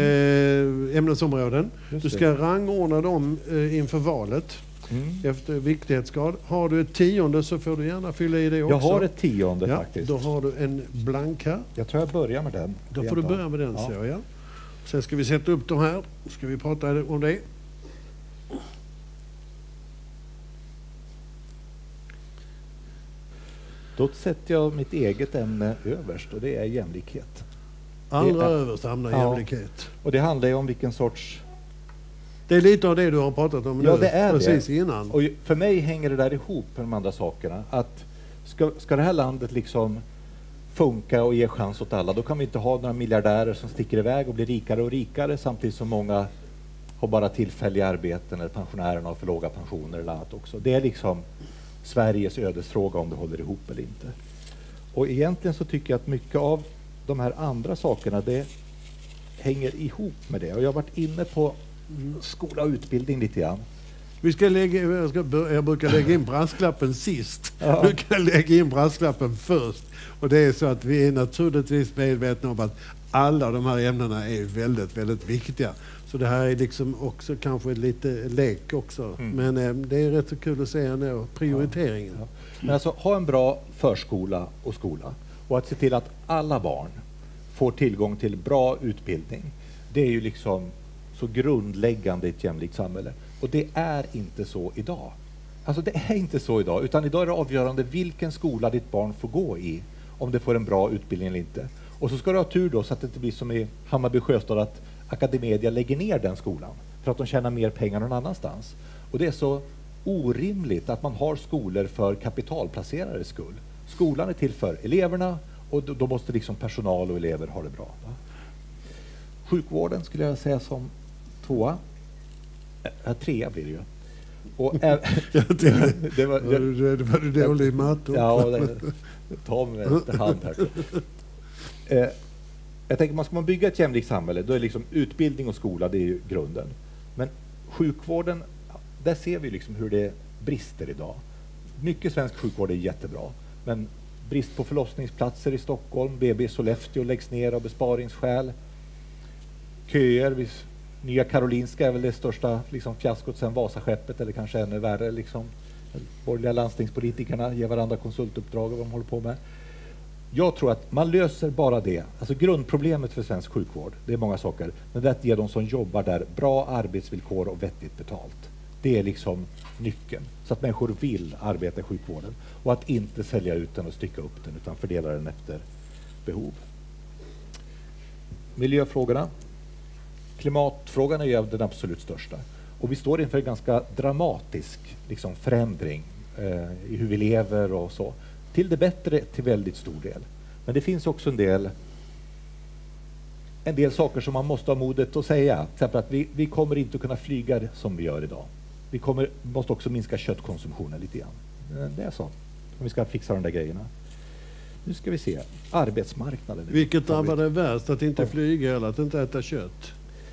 ämnesområden. Du ska rangordna dem inför valet. Efter viktighetsgrad. Har du ett 10:e så får du gärna fylla i det också. Jag har ett 10:e faktiskt. Då har du en blank här. Jag tror jag börjar med den. Då får du börja med den, så ja. Sen ska vi sätta upp de här. Ska vi prata om det. Då sätter jag mitt eget ämne överst och det är jämlikhet. Allra överst hamnar jämlikhet. Och det handlar ju om vilken sorts... Det är lite av det du har pratat om nu. Ja, det är precis det. Innan. Och för mig hänger det där ihop med de andra sakerna. Att ska det här landet liksom funka och ge chans åt alla, då kan vi inte ha några miljardärer som sticker iväg och blir rikare och rikare samtidigt som många har bara tillfälliga arbeten eller pensionärerna har för låga pensioner eller annat också. Det är liksom Sveriges ödesfråga om det håller ihop eller inte. Och egentligen så tycker jag att mycket av de här andra sakerna, det hänger ihop med det. Och jag har varit inne på skola och utbildning lite grann. Jag brukar lägga in brasklappen sist. Ja. Du kan lägga in brasklappen först. Och det är så att vi är naturligtvis medvetna om att alla de här ämnena är väldigt, väldigt viktiga. Så det här är liksom också kanske lite lek också. Men det är rätt så kul att se ändå prioriteringen. Ja. Men alltså ha en bra förskola och skola. Och att se till att alla barn får tillgång till bra utbildning. Det är ju liksom så grundläggande i ett jämlikt samhälle. Och det är inte så idag. Alltså det är inte så idag. Utan idag är det avgörande vilken skola ditt barn får gå i. Om det får en bra utbildning eller inte. Och så ska du ha tur då så att det inte blir som i Hammarby Sjöstad att Academedia lägger ner den skolan. För att de tjänar mer pengar någon annanstans. Och det är så orimligt att man har skolor för kapitalplacerares skull. Skolan är till för eleverna och då måste liksom personal och elever ha det bra. Sjukvården skulle jag säga som 2. 3 blir det ju. Och det var dålig i matte. Ja, ta mig efterhand här. Jag tänker, ska man bygga ett jämlikt samhälle, då är liksom utbildning och skola, det är ju grunden. Men sjukvården, där ser vi liksom hur det brister idag. Mycket svensk sjukvård är jättebra, men brist på förlossningsplatser i Stockholm, BB Sollefteå läggs ner av besparingsskäl. Köer, Nya Karolinska är väl det största liksom, fiaskot sedan Vasaskeppet, eller kanske ännu värre. Liksom. borgerliga landstingspolitikerna ger varandra konsultuppdrag och vad de håller på med. Jag tror att man löser bara det. Alltså grundproblemet för svensk sjukvård, det är många saker, men det är att ge de som jobbar där bra arbetsvillkor och vettigt betalt. Det är liksom nyckeln. Så att människor vill arbeta i sjukvården och att inte sälja ut den och stycka upp den utan fördela den efter behov. Miljöfrågorna. Klimatfrågan är ju den absolut största. Och vi står inför en ganska dramatisk liksom, förändring i hur vi lever och så. Till det bättre till väldigt stor del. Men det finns också en del saker som man måste ha modet att säga. Till exempel att vi kommer inte att kunna flyga som vi gör idag. Vi måste också minska köttkonsumtionen lite grann. Det är så. Om vi ska fixa de där grejerna. Nu ska vi se. Arbetsmarknaden. Vilket drabbar det värst? Att inte flyga eller att inte äta kött?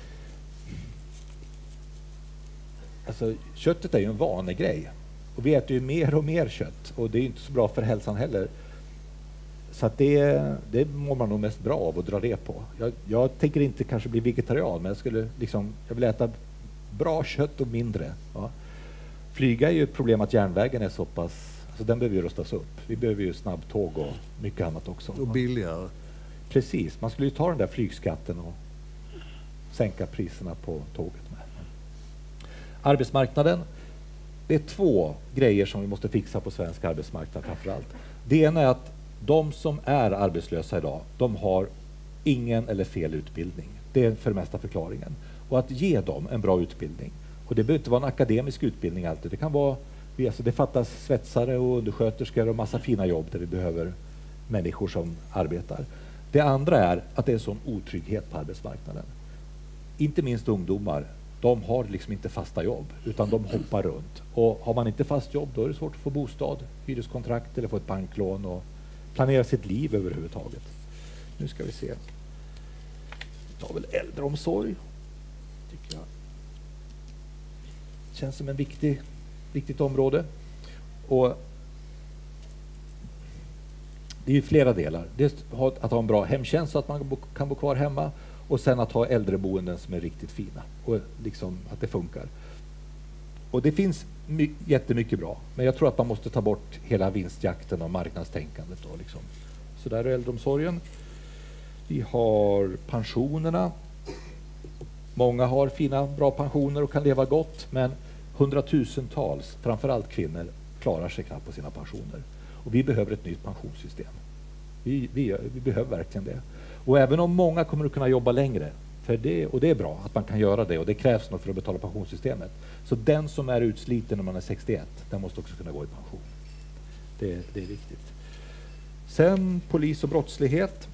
Alltså, köttet är ju en vanegrej. Och vi äter ju mer och mer kött. Och det är inte så bra för hälsan heller. Så att det mår man nog mest bra av att dra det på. Jag tänker inte kanske bli vegetarian, men jag vill äta bra kött och mindre. Ja. Flyga är ju ett problem att järnvägen är så pass... Alltså den behöver ju rustas upp. Vi behöver ju snabbtåg och mycket annat också. Och billigare. Precis. Man skulle ju ta den där flygskatten och sänka priserna på tåget med. Arbetsmarknaden. Det är 2 grejer som vi måste fixa på svensk arbetsmarknad framförallt. Det ena är att de som är arbetslösa idag, de har ingen eller fel utbildning. Det är för det mesta förklaringen. Och att ge dem en bra utbildning. Och det behöver inte vara en akademisk utbildning alltid. Det kan vara, det fattas svetsare och undersköterskor och massa fina jobb där vi behöver människor som arbetar. Det andra är att det är sån otrygghet på arbetsmarknaden. Inte minst ungdomar. De har liksom inte fasta jobb, utan de hoppar runt. Och har man inte fast jobb, då är det svårt att få bostad, hyreskontrakt eller få ett banklån och planera sitt liv överhuvudtaget. Nu ska vi se. Vi tar väl äldreomsorg. Tycker jag. Känns som en viktigt område. Och det är ju flera delar. Dels att ha en bra hemtjänst så att man kan bo kvar hemma. Och sen att ha äldreboenden som är riktigt fina. Och liksom att det funkar. Och det finns jättemycket bra. Men jag tror att man måste ta bort hela vinstjakten och marknadstänkandet. Då, liksom. Så där är äldreomsorgen. Vi har pensionerna. Många har fina, bra pensioner och kan leva gott. Men 100-tusentals, framförallt kvinnor, klarar sig knappt på sina pensioner. Och vi behöver ett nytt pensionssystem. Vi behöver verkligen det. Och även om många kommer att kunna jobba längre, och det är bra att man kan göra det och det krävs något för att betala pensionssystemet. Så den som är utsliten när man är 61, den måste också kunna gå i pension. Det är viktigt. Sen polis och brottslighet.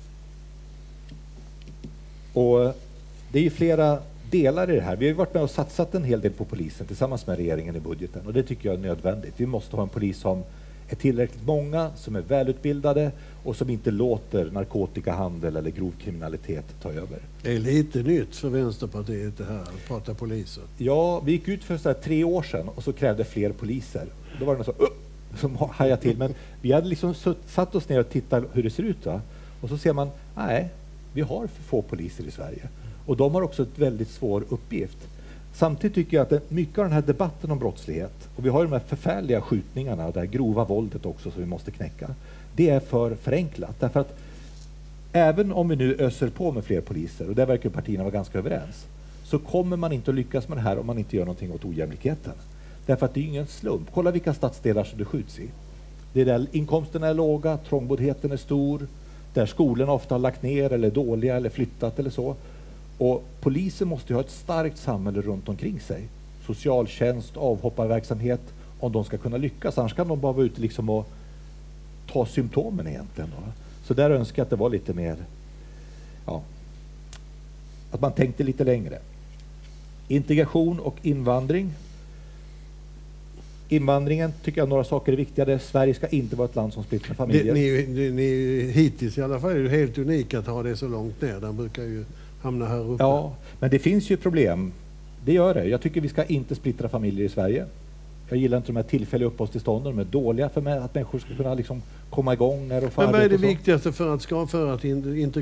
Och det är ju flera delar i det här. Vi har ju varit med och satsat en hel del på polisen tillsammans med regeringen i budgeten och det tycker jag är nödvändigt. Vi måste ha en polis som är tillräckligt många, som är välutbildade och som inte låter narkotikahandel eller grov kriminalitet ta över. Det är lite nytt för Vänsterpartiet det här, att prata poliser. Ja, vi gick ut för 3 år sedan och så krävde fler poliser. Då var det någon som hajade till. Men vi hade liksom satt oss ner och tittat hur det ser ut. Va? Och så ser man, nej, vi har för få poliser i Sverige. Och de har också ett väldigt svår uppgift. Samtidigt tycker jag att mycket av den här debatten om brottslighet, och vi har ju de här förfärliga skjutningarna och det här grova våldet också som vi måste knäcka, det är för förenklat. Därför att även om vi nu öser på med fler poliser, och där verkar partierna vara ganska överens, så kommer man inte att lyckas med det här om man inte gör någonting åt ojämlikheten. Därför att det är ingen slump. Kolla vilka stadsdelar som det skjuts i. Det är där inkomsterna är låga, trångboddheten är stor, där skolorna ofta har lagt ner eller är dåliga eller flyttat eller så. Och polisen måste ju ha ett starkt samhälle runt omkring sig. Socialtjänst, avhopparverksamhet, om de ska kunna lyckas. Annars kan de bara vara ute liksom och ta symptomen egentligen. Då. Så där önskar jag att det var lite mer, ja, att man tänkte lite längre. Integration och invandring. Invandringen tycker jag några saker är viktiga. Sverige ska inte vara ett land som splittrar familjer. Ni hittills i alla fall är det helt unikt att ha det så långt ner. Den brukar ju hamna här uppe. Ja, men det finns ju problem. Det gör det. Jag tycker vi ska inte splittra familjer i Sverige. Jag gillar inte de här tillfälliga uppehållstillstånden. De är dåliga för att människor ska kunna liksom komma igång när och få. Men vad är det viktigaste för att skapa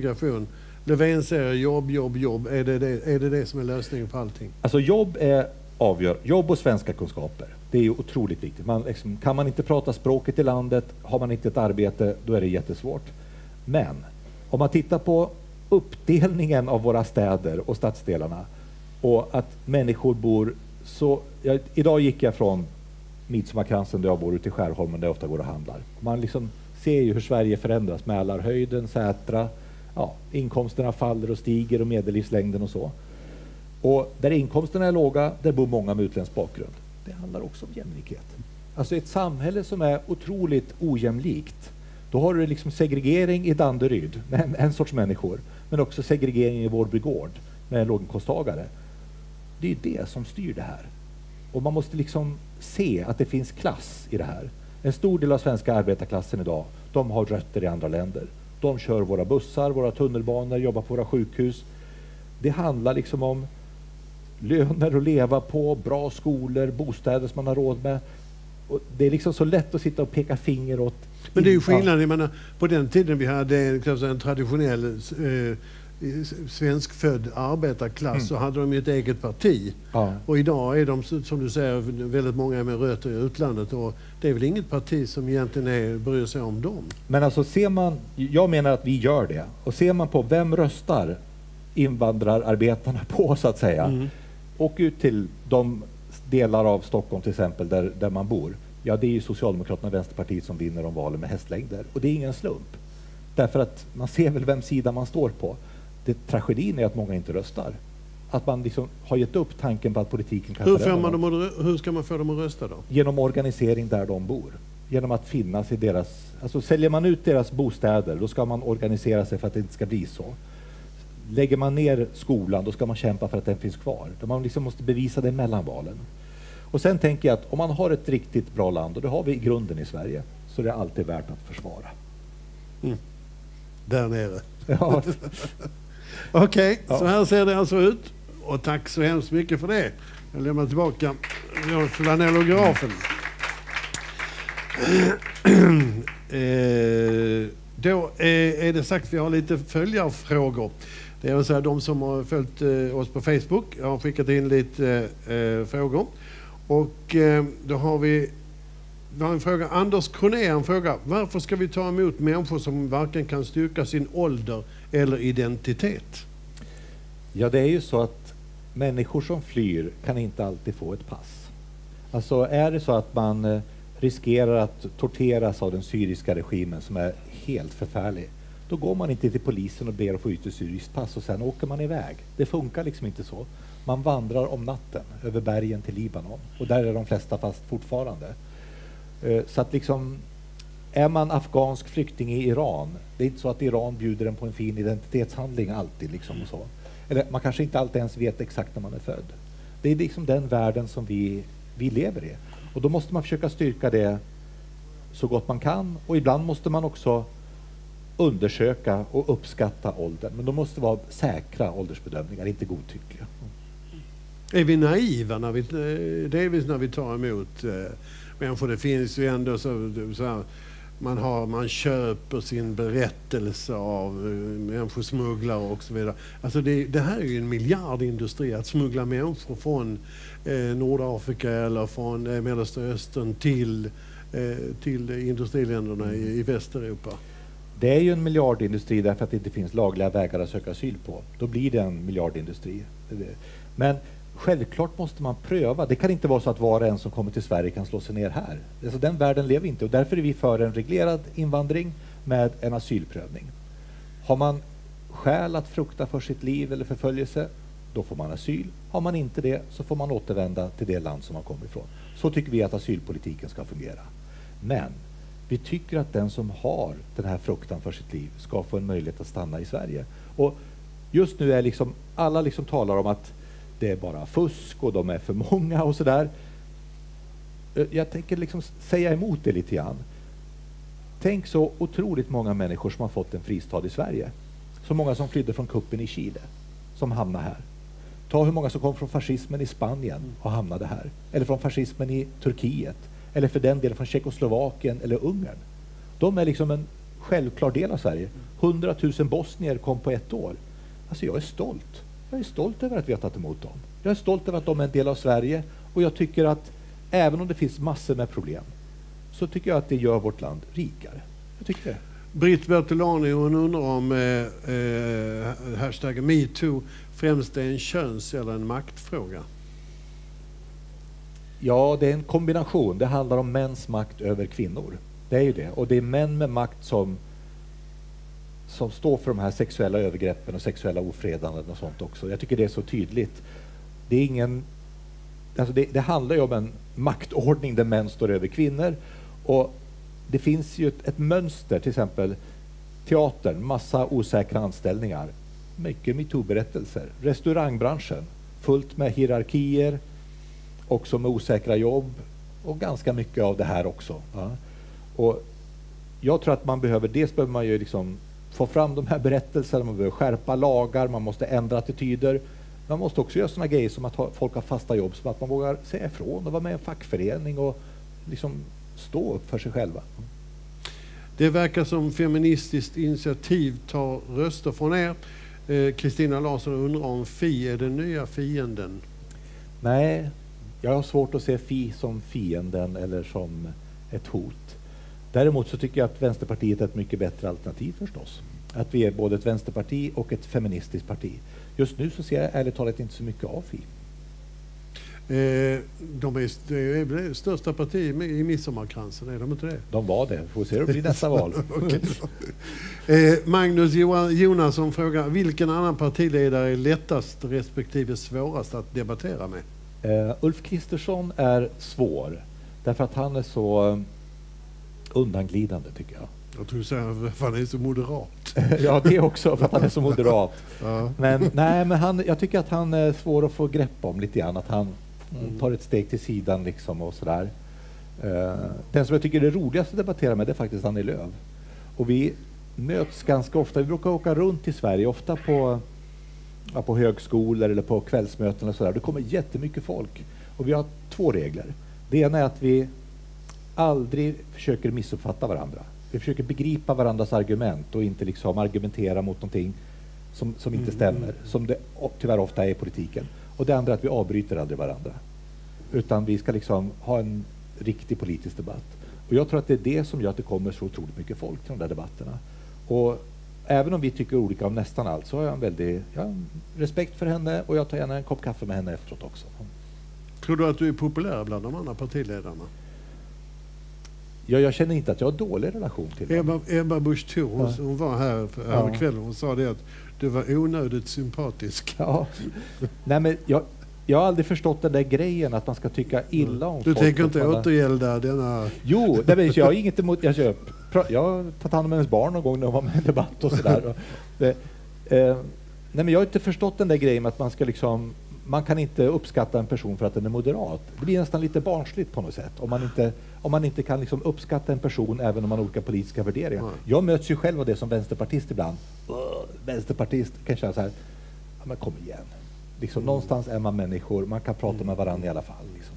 integration? Löfven säger jobb. Är det som är lösningen på allting? Alltså jobb är avgör jobb och svenska kunskaper. Det är ju otroligt viktigt. Kan man inte prata språket i landet, har man inte ett arbete, då är det jättesvårt. Men om man tittar på uppdelningen av våra städer och stadsdelarna och att människor bor så... idag gick jag från Midsommarkransen där jag bor ute i Skärholmen där jag ofta går och handlar. Man liksom ser ju hur Sverige förändras. Mälarhöjden, Sätra, inkomsterna faller och stiger och medellivslängden och så. Och där inkomsterna är låga, där bor många med utländsk bakgrund. Det handlar också om jämlikhet. Alltså ett samhälle som är otroligt ojämlikt, då har du liksom segregering i Danderyd med en sorts människor, men också segregering i Vårby gård med låginkomsttagare. Det är det som styr det här. Och man måste liksom se att det finns klass i det här. En stor del av svenska arbetarklassen idag, de har rötter i andra länder. De kör våra bussar, våra tunnelbanor, jobbar på våra sjukhus. Det handlar liksom om löner att leva på, bra skolor, bostäder som man har råd med. Och det är liksom så lätt att sitta och peka finger åt... Men det är ju skillnad, jag menar, på den tiden vi hade en traditionell svenskfödd arbetarklass så hade de ju ett eget parti. Ja. Och idag är de, som du säger, väldigt många med rötter i utlandet och det är väl inget parti som egentligen bryr sig om dem. Men alltså jag menar att vi gör det. Och ser man på vem röstar invandrararbetarna på så att säga. Åk ut till de delar av Stockholm till exempel där man bor. Ja, det är ju Socialdemokraterna och Vänsterpartiet som vinner de valen med hästlängder. Och det är ingen slump. Därför att man ser väl vem sida man står på. Tragedin är att många inte röstar. Att man liksom har gett upp tanken på att politiken kan förändra dem. Hur ska man få dem att rösta då? Genom organisering där de bor. Genom att finnas i deras... Alltså säljer man ut deras bostäder, då ska man organisera sig för att det inte ska bli så. Lägger man ner skolan, då ska man kämpa för att den finns kvar. Man liksom måste bevisa det mellan valen. Och sen tänker jag att om man har ett riktigt bra land, och det har vi i grunden i Sverige, så är det alltid värt att försvara. Där nere. Ja. Okej, så här ser det alltså ut. Och tack så hemskt mycket för det. Jag lämnar tillbaka flanellografen. Då är det sagt att vi har lite följarfrågor. Det är så här, de som har följt oss på Facebook har skickat in lite frågor. Och då har vi en fråga. Anders Kronér frågar: varför ska vi ta emot människor som varken kan styrka sin ålder eller identitet? Ja, det är ju så att människor som flyr kan inte alltid få ett pass. Alltså är det så att man riskerar att torteras av den syriska regimen som är helt förfärlig, då går man inte till polisen och ber att få ut ett syriskt pass och sen åker man iväg. Det funkar liksom inte så. Man vandrar om natten över bergen till Libanon och där är de flesta fast fortfarande. Så att liksom, är man afghansk flykting i Iran, det är inte så att Iran bjuder en på en fin identitetshandling alltid liksom och så. Eller man kanske inte alltid ens vet exakt när man är född. Det är liksom den världen som vi lever i. Och då måste man försöka styrka det så gott man kan. Och ibland måste man också undersöka och uppskatta åldern. Men de måste vara säkra åldersbedömningar, inte godtyckliga. Är vi naiva när vi tar emot människor? Det finns ju ändå så här, man köper sin berättelse av människosmugglare och så vidare. Alltså det här är ju en miljardindustri, att smuggla människor från Nordafrika eller från Mellersta Östern till industriländerna i Västeuropa. Det är ju en miljardindustri därför att det inte finns lagliga vägar att söka asyl på. Då blir det en miljardindustri. Men självklart måste man pröva. Det kan inte vara så att var och en som kommer till Sverige kan slå sig ner här. Alltså den världen lever inte och därför är vi för en reglerad invandring med en asylprövning. Har man skäl att frukta för sitt liv eller förföljelse, då får man asyl. Har man inte det så får man återvända till det land som man kommer ifrån. Så tycker vi att asylpolitiken ska fungera. Men vi tycker att den som har den här fruktan för sitt liv ska få en möjlighet att stanna i Sverige. Och just nu är liksom, alla liksom talar om att det är bara fusk och de är för många och sådär. Jag tänker liksom säga emot det lite grann. Tänk så otroligt många människor som har fått en fristad i Sverige. Så många som flydde från kuppen i Chile som hamnar här. Ta hur många som kom från fascismen i Spanien och hamnade här. Eller från fascismen i Turkiet. Eller för den delen från Tjeckoslovakien eller Ungern. De är liksom en självklar del av Sverige. 100 000 bosnier kom på ett år. Alltså jag är stolt Jag är stolt över att vi har tagit emot dem. Jag är stolt över att de är en del av Sverige, och jag tycker att även om det finns massor med problem så tycker jag att det gör vårt land rikare. Jag tycker det. Britt Bertolani, hon undrar om hashtag MeToo främst är en köns- eller en maktfråga. Ja, det är en kombination. Det handlar om mäns makt över kvinnor. Det är ju det. Och det är män med makt som står för de här sexuella övergreppen och sexuella ofredanden och sånt också. Jag tycker det är så tydligt. Det är ingen... Alltså det handlar ju om en maktordning där män står över kvinnor. Och det finns ju ett mönster, till exempel teatern, massa osäkra anställningar. Mycket MeToo-berättelser. Restaurangbranschen, fullt med hierarkier, också med osäkra jobb och ganska mycket av det här också. Ja. Och jag tror att man behöver, dels behöver man ju liksom få fram de här berättelserna, man behöver skärpa lagar, man måste ändra attityder. Man måste också göra sådana grejer som att folk har fasta jobb, som att man vågar säga ifrån och vara med i en fackförening och liksom stå upp för sig själva. Det verkar som feministiskt initiativ tar röster från er. Kristina Larsson undrar om Fi är den nya fienden. Nej, jag har svårt att se Fi som fienden eller som ett hot. Däremot så tycker jag att Vänsterpartiet är ett mycket bättre alternativ förstås. Att vi är både ett vänsterparti och ett feministiskt parti. Just nu så ser jag ärligt talat inte så mycket av Fi. De är det största parti i midsommarkransen, är de inte det? De var det. Får se hur det blir nästa val. Magnus Jonasson frågar, vilken annan partiledare är lättast respektive svårast att debattera med? Ulf Kristersson är svår. Därför att han är så undanglidande tycker jag. Jag tror säga att han är så moderat. Ja, det också, för att han är så moderat. Ja. Men jag tycker att han är svår att få grepp om lite grann. Att han tar ett steg till sidan liksom och sådär. Den som jag tycker är roligast att debattera med, det är faktiskt Annie Lööf. Och vi möts ganska ofta. Vi brukar åka runt i Sverige, ofta på högskolor eller på kvällsmöten och sådär. Det kommer jättemycket folk. Och vi har 2 regler. Det ena är att vi aldrig försöker missuppfatta varandra. Vi försöker begripa varandras argument och inte liksom argumentera mot någonting som inte stämmer, som det tyvärr ofta är i politiken. Och det andra är att vi avbryter aldrig varandra. Utan vi ska liksom ha en riktig politisk debatt. Och jag tror att det är det som gör att det kommer så otroligt mycket folk till de där debatterna. Och även om vi tycker olika om nästan allt så har jag en respekt för henne, och jag tar gärna en kopp kaffe med henne efteråt också. Tror du att du är populär bland de andra partiledarna? Ja, jag känner inte att jag har dålig relation till dem. Ebba Busch Thor, hon var här kvällen, hon sa det att du var onödigt sympatisk. Ja. Nej, men jag har aldrig förstått den där grejen att man ska tycka illa om du folk. Du tänker inte återgälda denna... Jo, jag har inget emot... Jag har tagit hand om hennes barn någon gång när hon var med i en debatt och sådär. Nej, men jag har inte förstått den där grejen med att man ska liksom... Man kan inte uppskatta en person för att den är moderat. Det blir nästan lite barnsligt på något sätt. Om man inte kan liksom uppskatta en person även om man har olika politiska värderingar. Mm. Jag möts ju själv av det som vänsterpartist ibland. Vänsterpartist kan känna så här, ja, men kom igen. Liksom, någonstans är man människor, man kan prata med varandra i alla fall. Liksom.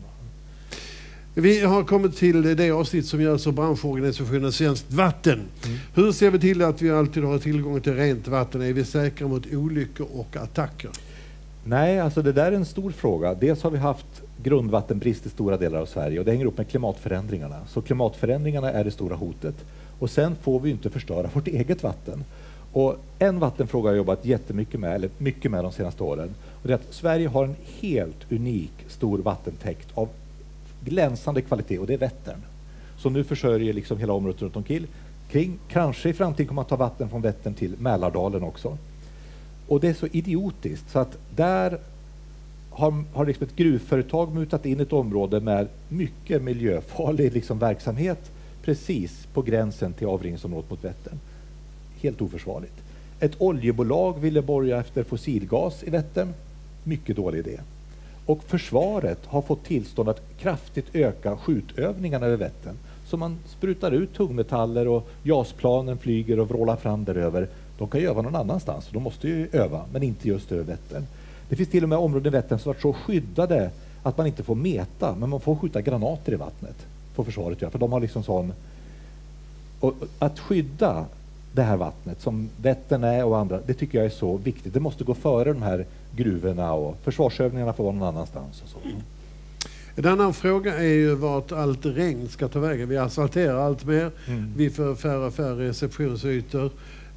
Vi har kommit till det avsnitt som görs av branschorganisationen Svenskt Vatten. Hur ser vi till att vi alltid har tillgång till rent vatten? Är vi säkra mot olyckor och attacker? Nej, alltså det där är en stor fråga. Dels har vi haft grundvattenbrist i stora delar av Sverige och det hänger upp med klimatförändringarna. Så klimatförändringarna är det stora hotet. Och sen får vi inte förstöra vårt eget vatten. Och en vattenfråga har jag jobbat mycket med de senaste åren. Och det är att Sverige har en helt unik stor vattentäkt av glänsande kvalitet, och det är Vättern. Så nu försörjer liksom hela området runt omkring. Kanske i framtiden kommer man ta vatten från Vättern till Mälardalen också. Och det är så idiotiskt så att där har liksom ett gruvföretag mutat in ett område med mycket miljöfarlig liksom verksamhet precis på gränsen till avrinningsområdet mot Vättern. Helt oförsvarligt. Ett oljebolag ville borra efter fossilgas i Vättern. Mycket dålig idé. Och försvaret har fått tillstånd att kraftigt öka skjutövningarna över Vättern. Så man sprutar ut tungmetaller och JAS-planen flyger och vrålar fram däröver. De kan ju öva någon annanstans, de måste ju öva, men inte just över Vättern. Det finns till och med områden i Vättern som varit så skyddade att man inte får meta, men man får skjuta granater i vattnet. Får försvaret göra, för de har liksom sån... Och att skydda det här vattnet som Vättern är och andra, det tycker jag är så viktigt. Det måste gå före de här gruvorna och försvarsövningarna får vara någon annanstans. Och så. En annan fråga är ju vart allt regn ska ta vägen. Vi asfalterar allt mer, vi får färre och färre receptionsytor.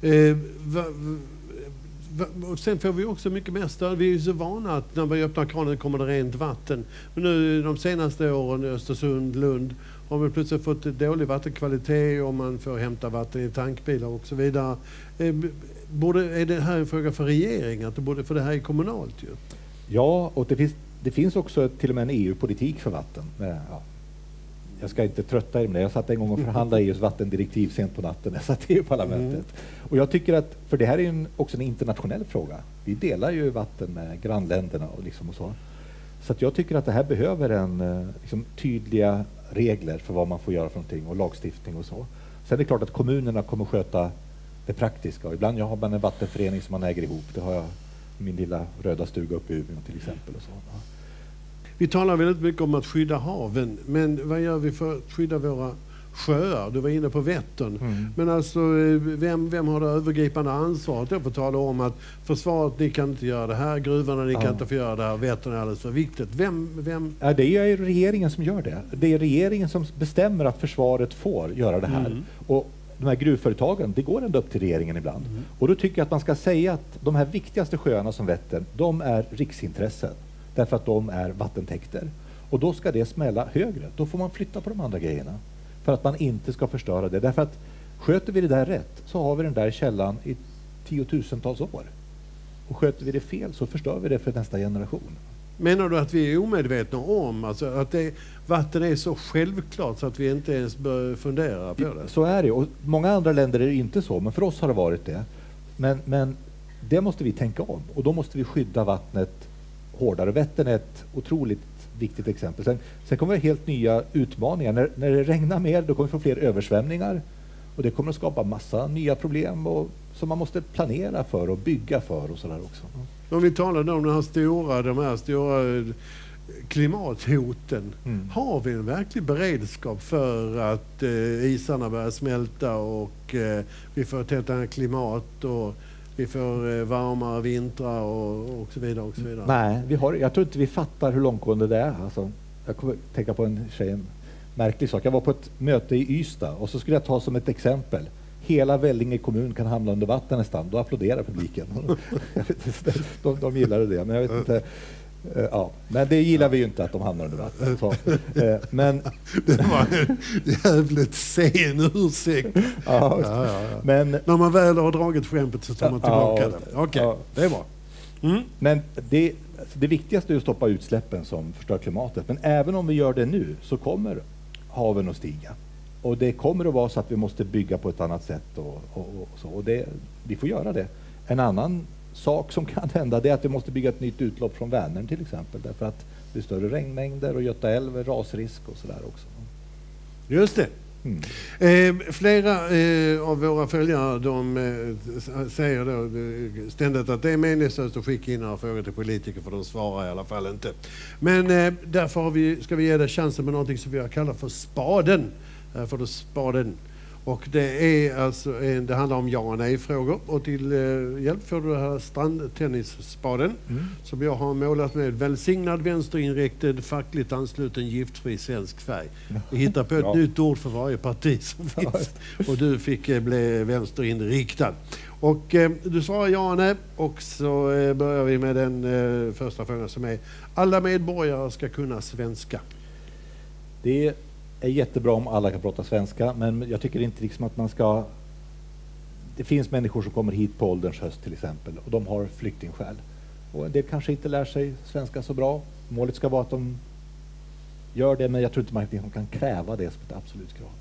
Och sen får vi också mycket mer stöd. Vi är ju så vana att när vi öppnar kranen kommer det rent vatten. Men nu de senaste åren i Östersund, Lund har vi plötsligt fått dålig vattenkvalitet och man får hämta vatten i tankbilar och så vidare. Är det här en fråga för regeringen? För det här är kommunalt ju. Ja, och det finns också till och med en EU-politik för vatten. Jag ska inte trötta er med det. Jag satt en gång och förhandlade EUs vattendirektiv sent på natten. Jag satt i EU-parlamentet. Och jag tycker att, för det här är också en internationell fråga. Vi delar ju vatten med grannländerna och så. Så att jag tycker att det här behöver tydliga regler för vad man får göra för någonting och lagstiftning och så. Sen är det klart att kommunerna kommer sköta det praktiska. Och ibland har man en vattenförening som man äger ihop. Det har jag i min lilla röda stuga uppe i Umeå till exempel. Och så. Ja. Vi talar väldigt mycket om att skydda haven, men vad gör vi för att skydda våra sjöar? Du var inne på Vättern. Men alltså, vem har det övergripande ansvaret? Jag får tala om att försvaret, ni kan inte göra det här, gruvorna, ni kan inte få göra det här, Vättern är alldeles för viktigt. Vem? Ja, det är regeringen som gör det. Det är regeringen som bestämmer att försvaret får göra det här. Och de här gruvföretagen, det går ändå upp till regeringen ibland. Och då tycker jag att man ska säga att de här viktigaste sjöarna som Vättern, de är riksintressen. Därför att de är vattentäkter. Och då ska det smälla högre. Då får man flytta på de andra grejerna. För att man inte ska förstöra det. Därför att sköter vi det där rätt så har vi den där källan i 10 000-tals år. Och sköter vi det fel så förstör vi det för nästa generation. Menar du att vi är omedvetna om alltså att vatten är så självklart så att vi inte ens bör fundera på det? Så är det. Och många andra länder är det inte så. Men för oss har det varit det. Men det måste vi tänka om. Och då måste vi skydda vattnet hårdare. Vättern är ett otroligt viktigt exempel. Sen kommer det helt nya utmaningar. När det regnar mer, då kommer vi få fler översvämningar. Och det kommer att skapa massa nya problem som man måste planera för och bygga för och sådär också. Om vi talar om de här stora klimathoten. Har vi en verklig beredskap för att isarna börjar smälta och vi får ett helt annat klimat och vi får varmare vintrar och så vidare och så vidare? Nej, jag tror inte vi fattar hur långtgående det är. Alltså, jag kommer tänka på en märklig sak. Jag var på ett möte i Ystad och så skulle jag ta som ett exempel. Hela Vellinge kommun kan hamna under vatten nästan. Då applåderar publiken. de gillade det, men jag vet inte. Ja, men det gillar vi ju inte att de hamnar under vatten. Så, men det var en jävligt sen ursäkt. Ja. Men när man väl har dragit skämpet så tar man tillbaka det. Okej, det är bra. Men det viktigaste är att stoppa utsläppen som förstör klimatet. Men även om vi gör det nu så kommer haven att stiga. Och det kommer att vara så att vi måste bygga på ett annat sätt och så. Och vi får göra det. En annan sak som kan hända är att vi måste bygga ett nytt utlopp från Vänern till exempel. Därför att det är större regnmängder och Göta älv, rasrisk och sådär också. Just det. Flera av våra följare säger då ständigt att det är meningslöst att skicka in några frågor till politiker för de svarar i alla fall inte. Men därför ska vi ge dig chansen med någonting som vi har kallat för spaden. För det spaden. Och det handlar om ja och nej-frågor. Och till hjälp får du det här strandtennisspaden som jag har målat med välsignad, vänsterinriktad, fackligt ansluten, giftfri svensk färg. Vi hittar på ett nytt ord för varje parti som finns. Och du fick bli vänsterinriktad. Och du svarar ja och nej. Och så börjar vi med den första frågan som är: alla medborgare ska kunna svenska. Det är jättebra om alla kan prata svenska, men jag tycker inte att man ska... Det finns människor som kommer hit på ålderns höst till exempel och de har flyktingskäl. Och det kanske inte lär sig svenska så bra. Målet ska vara att de gör det, men jag tror inte man kan kräva det som ett absolut krav.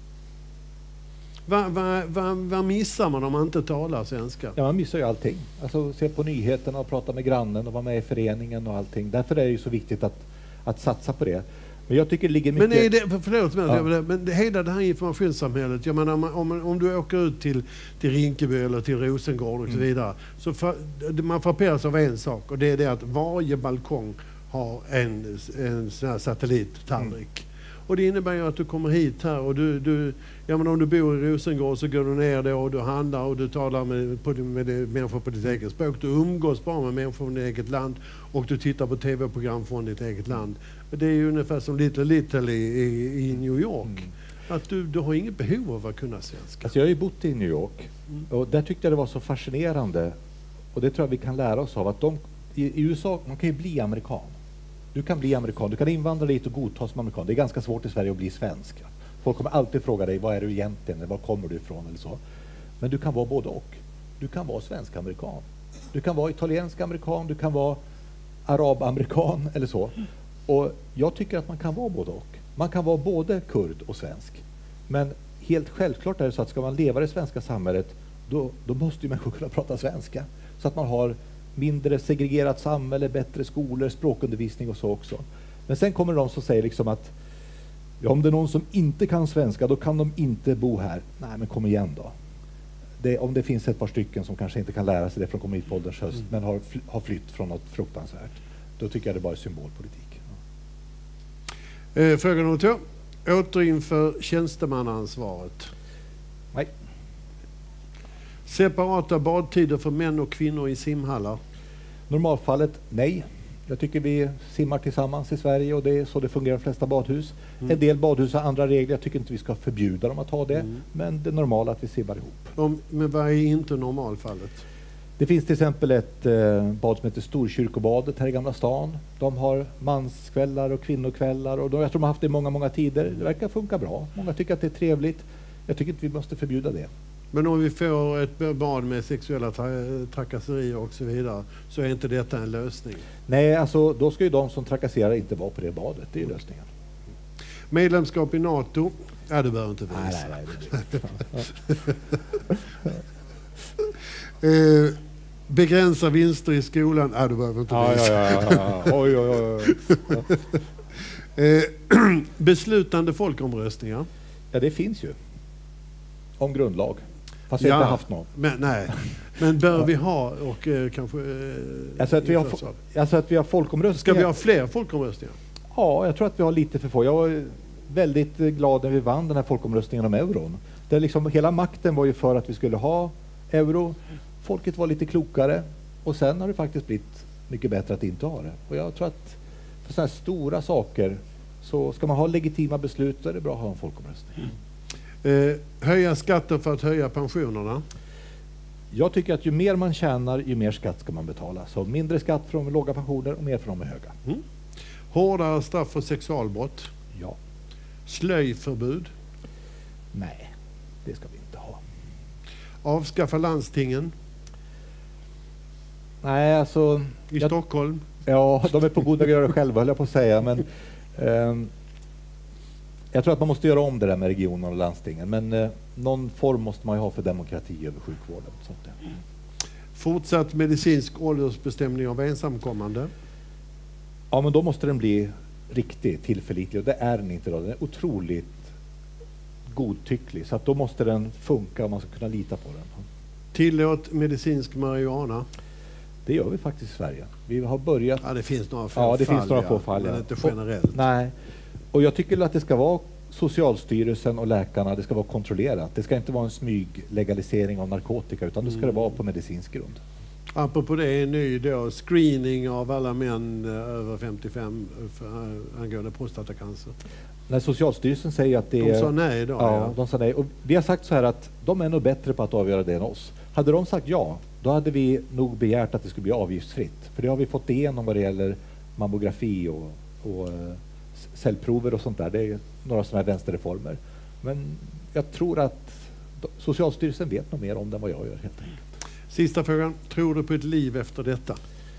Vad missar man om man inte talar svenska? Ja, man missar ju allting. Alltså se på nyheterna och prata med grannen och vara med i föreningen och allting. Därför är det ju så viktigt att satsa på det. Men jag tycker det ligger mycket... Men hela det här informationssamhället, jag menar, om du åker ut till Rinkeby eller till Rosengård och så vidare, så man frapperas av en sak, och det är det att varje balkong har en sån här satellittallrik. Och det innebär ju att du kommer hit här och om du bor i Rosengård så går du ner då och du handlar och du talar med människor på ditt eget språk. Du umgås bara med människor från ditt eget land och du tittar på tv-program från ditt eget land. Det är ju ungefär som Little i New York. Att du har inget behov av att kunna svenska. Alltså jag har ju bott i New York och där tyckte jag det var så fascinerande, och det tror jag vi kan lära oss av, att i USA, man kan ju bli amerikan. Du kan bli amerikan, du kan invandra dit och godtas som amerikan. Det är ganska svårt i Sverige att bli svensk. Folk kommer alltid fråga dig, vad är du egentligen, eller var kommer du ifrån eller så. Men du kan vara både och. Du kan vara svensk-amerikan. Du kan vara italiensk-amerikan, du kan vara arab-amerikan eller så. Och jag tycker att man kan vara både och. Man kan vara både kurd och svensk. Men helt självklart är det så att ska man leva i det svenska samhället, då måste ju människor kunna prata svenska. Så att man har mindre segregerat samhälle, bättre skolor, språkundervisning och så också. Men sen kommer de som säger liksom att om det är någon som inte kan svenska, då kan de inte bo här. Nej, men kom igen då. Om det finns ett par stycken som kanske inte kan lära sig det från kommit på ålderns höst, men har flytt från något fruktansvärt, då tycker jag det bara är symbolpolitik. Fråga nummer 2. Återinför tjänstemannaansvaret. Nej. Separata badtider för män och kvinnor i simhallar. Normalfallet, nej. Jag tycker vi simmar tillsammans i Sverige och det är så det fungerar i de flesta badhus. En del badhus har andra regler. Jag tycker inte vi ska förbjuda dem att ha det. Men det är normalt att vi simmar ihop. Men vad är inte normalfallet? Det finns till exempel ett bad som heter Storkyrkobadet här i Gamla stan. De har manskvällar och kvinnokvällar och jag tror de har haft det i många, många tider. Det verkar funka bra. Många tycker att det är trevligt. Jag tycker inte vi måste förbjuda det. Men om vi får ett bad med sexuella trakasserier och så vidare, så är inte detta en lösning? Nej, alltså då ska ju de som trakasserar inte vara på det badet. Det är lösningen. Medlemskap i NATO? Ja, det behöver inte visa. Nej. Begränsa vinster i skolan? Ja, det behöver inte visa. Oj. Beslutande folkomröstningar? Ja, det finns ju. Om grundlag. Fast jag inte haft någon. Men bör vi ha och kanske... Alltså att vi har folkomröstningar. Ska vi ha fler folkomröstningar? Ja, jag tror att vi har lite för få. Jag var väldigt glad när vi vann den här folkomröstningen om euron. Där liksom hela makten var ju för att vi skulle ha euro. Folket var lite klokare. Och sen har det faktiskt blivit mycket bättre att inte ha det. Och jag tror att för sådana här stora saker så ska man ha legitima beslut, så är det bra att ha en folkomröstning. Höja skatten för att höja pensionerna? Jag tycker att ju mer man tjänar, ju mer skatt ska man betala. Så mindre skatt för de med låga pensioner och mer för de med höga. Hårdare straff för sexualbrott? Ja. Slöjförbud? Nej, det ska vi inte ha. Avskaffa landstingen? Nej, alltså... I Stockholm? Ja, de är på goda göra själva, höll jag på att säga. Men jag tror att man måste göra om det där med regionerna och landstingen. Men någon form måste man ju ha för demokrati över sjukvården. Sånt där. Fortsatt medicinsk åldersbestämning av ensamkommande? Ja, men då måste den bli riktigt tillförlitlig. Och det är den inte då. Den är otroligt godtycklig. Så att då måste den funka och man ska kunna lita på den. Tillåt medicinsk marijuana? Det gör vi faktiskt i Sverige. Vi har börjat... Ja, det finns några få fall. Ja, det finns några få fall. Men inte generellt. Nej. Och jag tycker att det ska vara Socialstyrelsen och läkarna, det ska vara kontrollerat. Det ska inte vara en smyglegalisering av narkotika, utan det ska det vara på medicinsk grund. Apropå det är ny då, screening av alla män över 55 angående prostatacancer. När Socialstyrelsen säger att det är... De sa nej då. Ja, de sa nej. Och vi har sagt så här att de är nog bättre på att avgöra det än oss. Hade de sagt ja, då hade vi nog begärt att det skulle bli avgiftsfritt. För det har vi fått igenom vad det gäller mammografi och cellprover och sånt där. Det är några sådana här vänsterreformer. Men jag tror att Socialstyrelsen vet nog mer om det än vad jag gör helt enkelt. Sista frågan. Tror du på ett liv efter detta?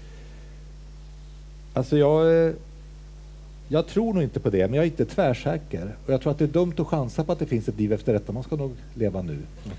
Alltså jag tror nog inte på det, men jag är inte tvärsäker. Och jag tror att det är dumt att chansa på att det finns ett liv efter detta. Man ska nog leva nu.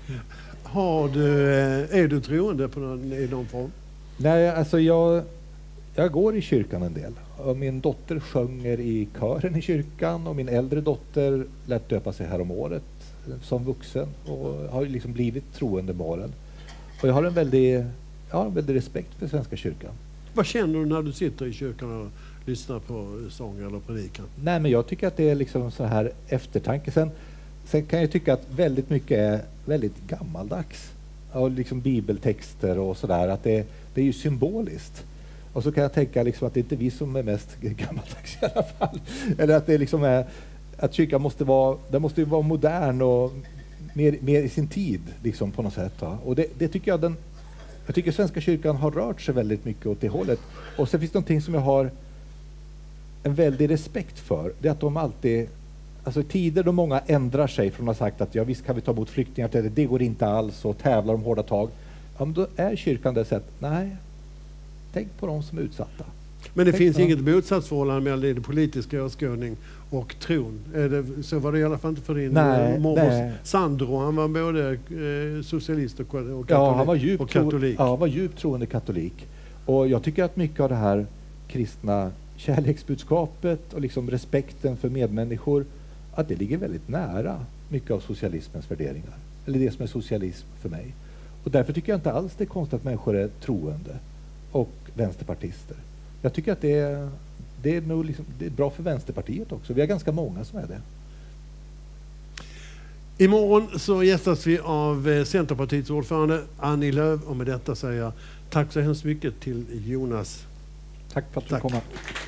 Är du troende på i någon form? Nej, alltså jag går i kyrkan en del. Och min dotter sjunger i kören i kyrkan och min äldre dotter lät döpa sig här om året som vuxen och har liksom blivit troende med åren. Och jag har en väldig respekt för Svenska kyrkan. Vad känner du när du sitter i kyrkan och lyssna på sång eller predikan? Nej, men jag tycker att det är liksom så här eftertanke. Sen kan jag tycka att väldigt mycket är väldigt gammaldags. Och liksom bibeltexter och sådär. Att det är ju symboliskt. Och så kan jag tänka liksom att det inte är vi som är mest gammaldags i alla fall. Eller att det liksom är att kyrkan måste vara modern och mer i sin tid liksom på något sätt. Va? Och det tycker jag tycker Svenska kyrkan har rört sig väldigt mycket åt det hållet. Och sen finns det någonting som jag har en väldig respekt för. Det är att de alltid, alltså tider då många ändrar sig från att ha sagt att ja visst kan vi ta emot flyktingar till det går inte alls och tävlar om hårda tag. Ja, men då är kyrkan det sätt, nej, tänk på de som är utsatta. Men det finns inget motsatsförhållande mellan din politiska åskådning och tron. Så var det i alla fall inte för din mormor Sandro. Han var både socialist och katolik. Ja, han var djupt troende katolik. Och jag tycker att mycket av det här kristna kärleksbudskapet och liksom respekten för medmänniskor, att det ligger väldigt nära mycket av socialismens värderingar. Eller det som är socialism för mig. Och därför tycker jag inte alls det är konstigt att människor är troende och vänsterpartister. Jag tycker att det är nog liksom, det är bra för Vänsterpartiet också. Vi har ganska många som är det. Imorgon så gästas vi av Centerpartiets ordförande Annie Lööf, och med detta säger jag tack så hemskt mycket till Jonas. Tack för att du kom.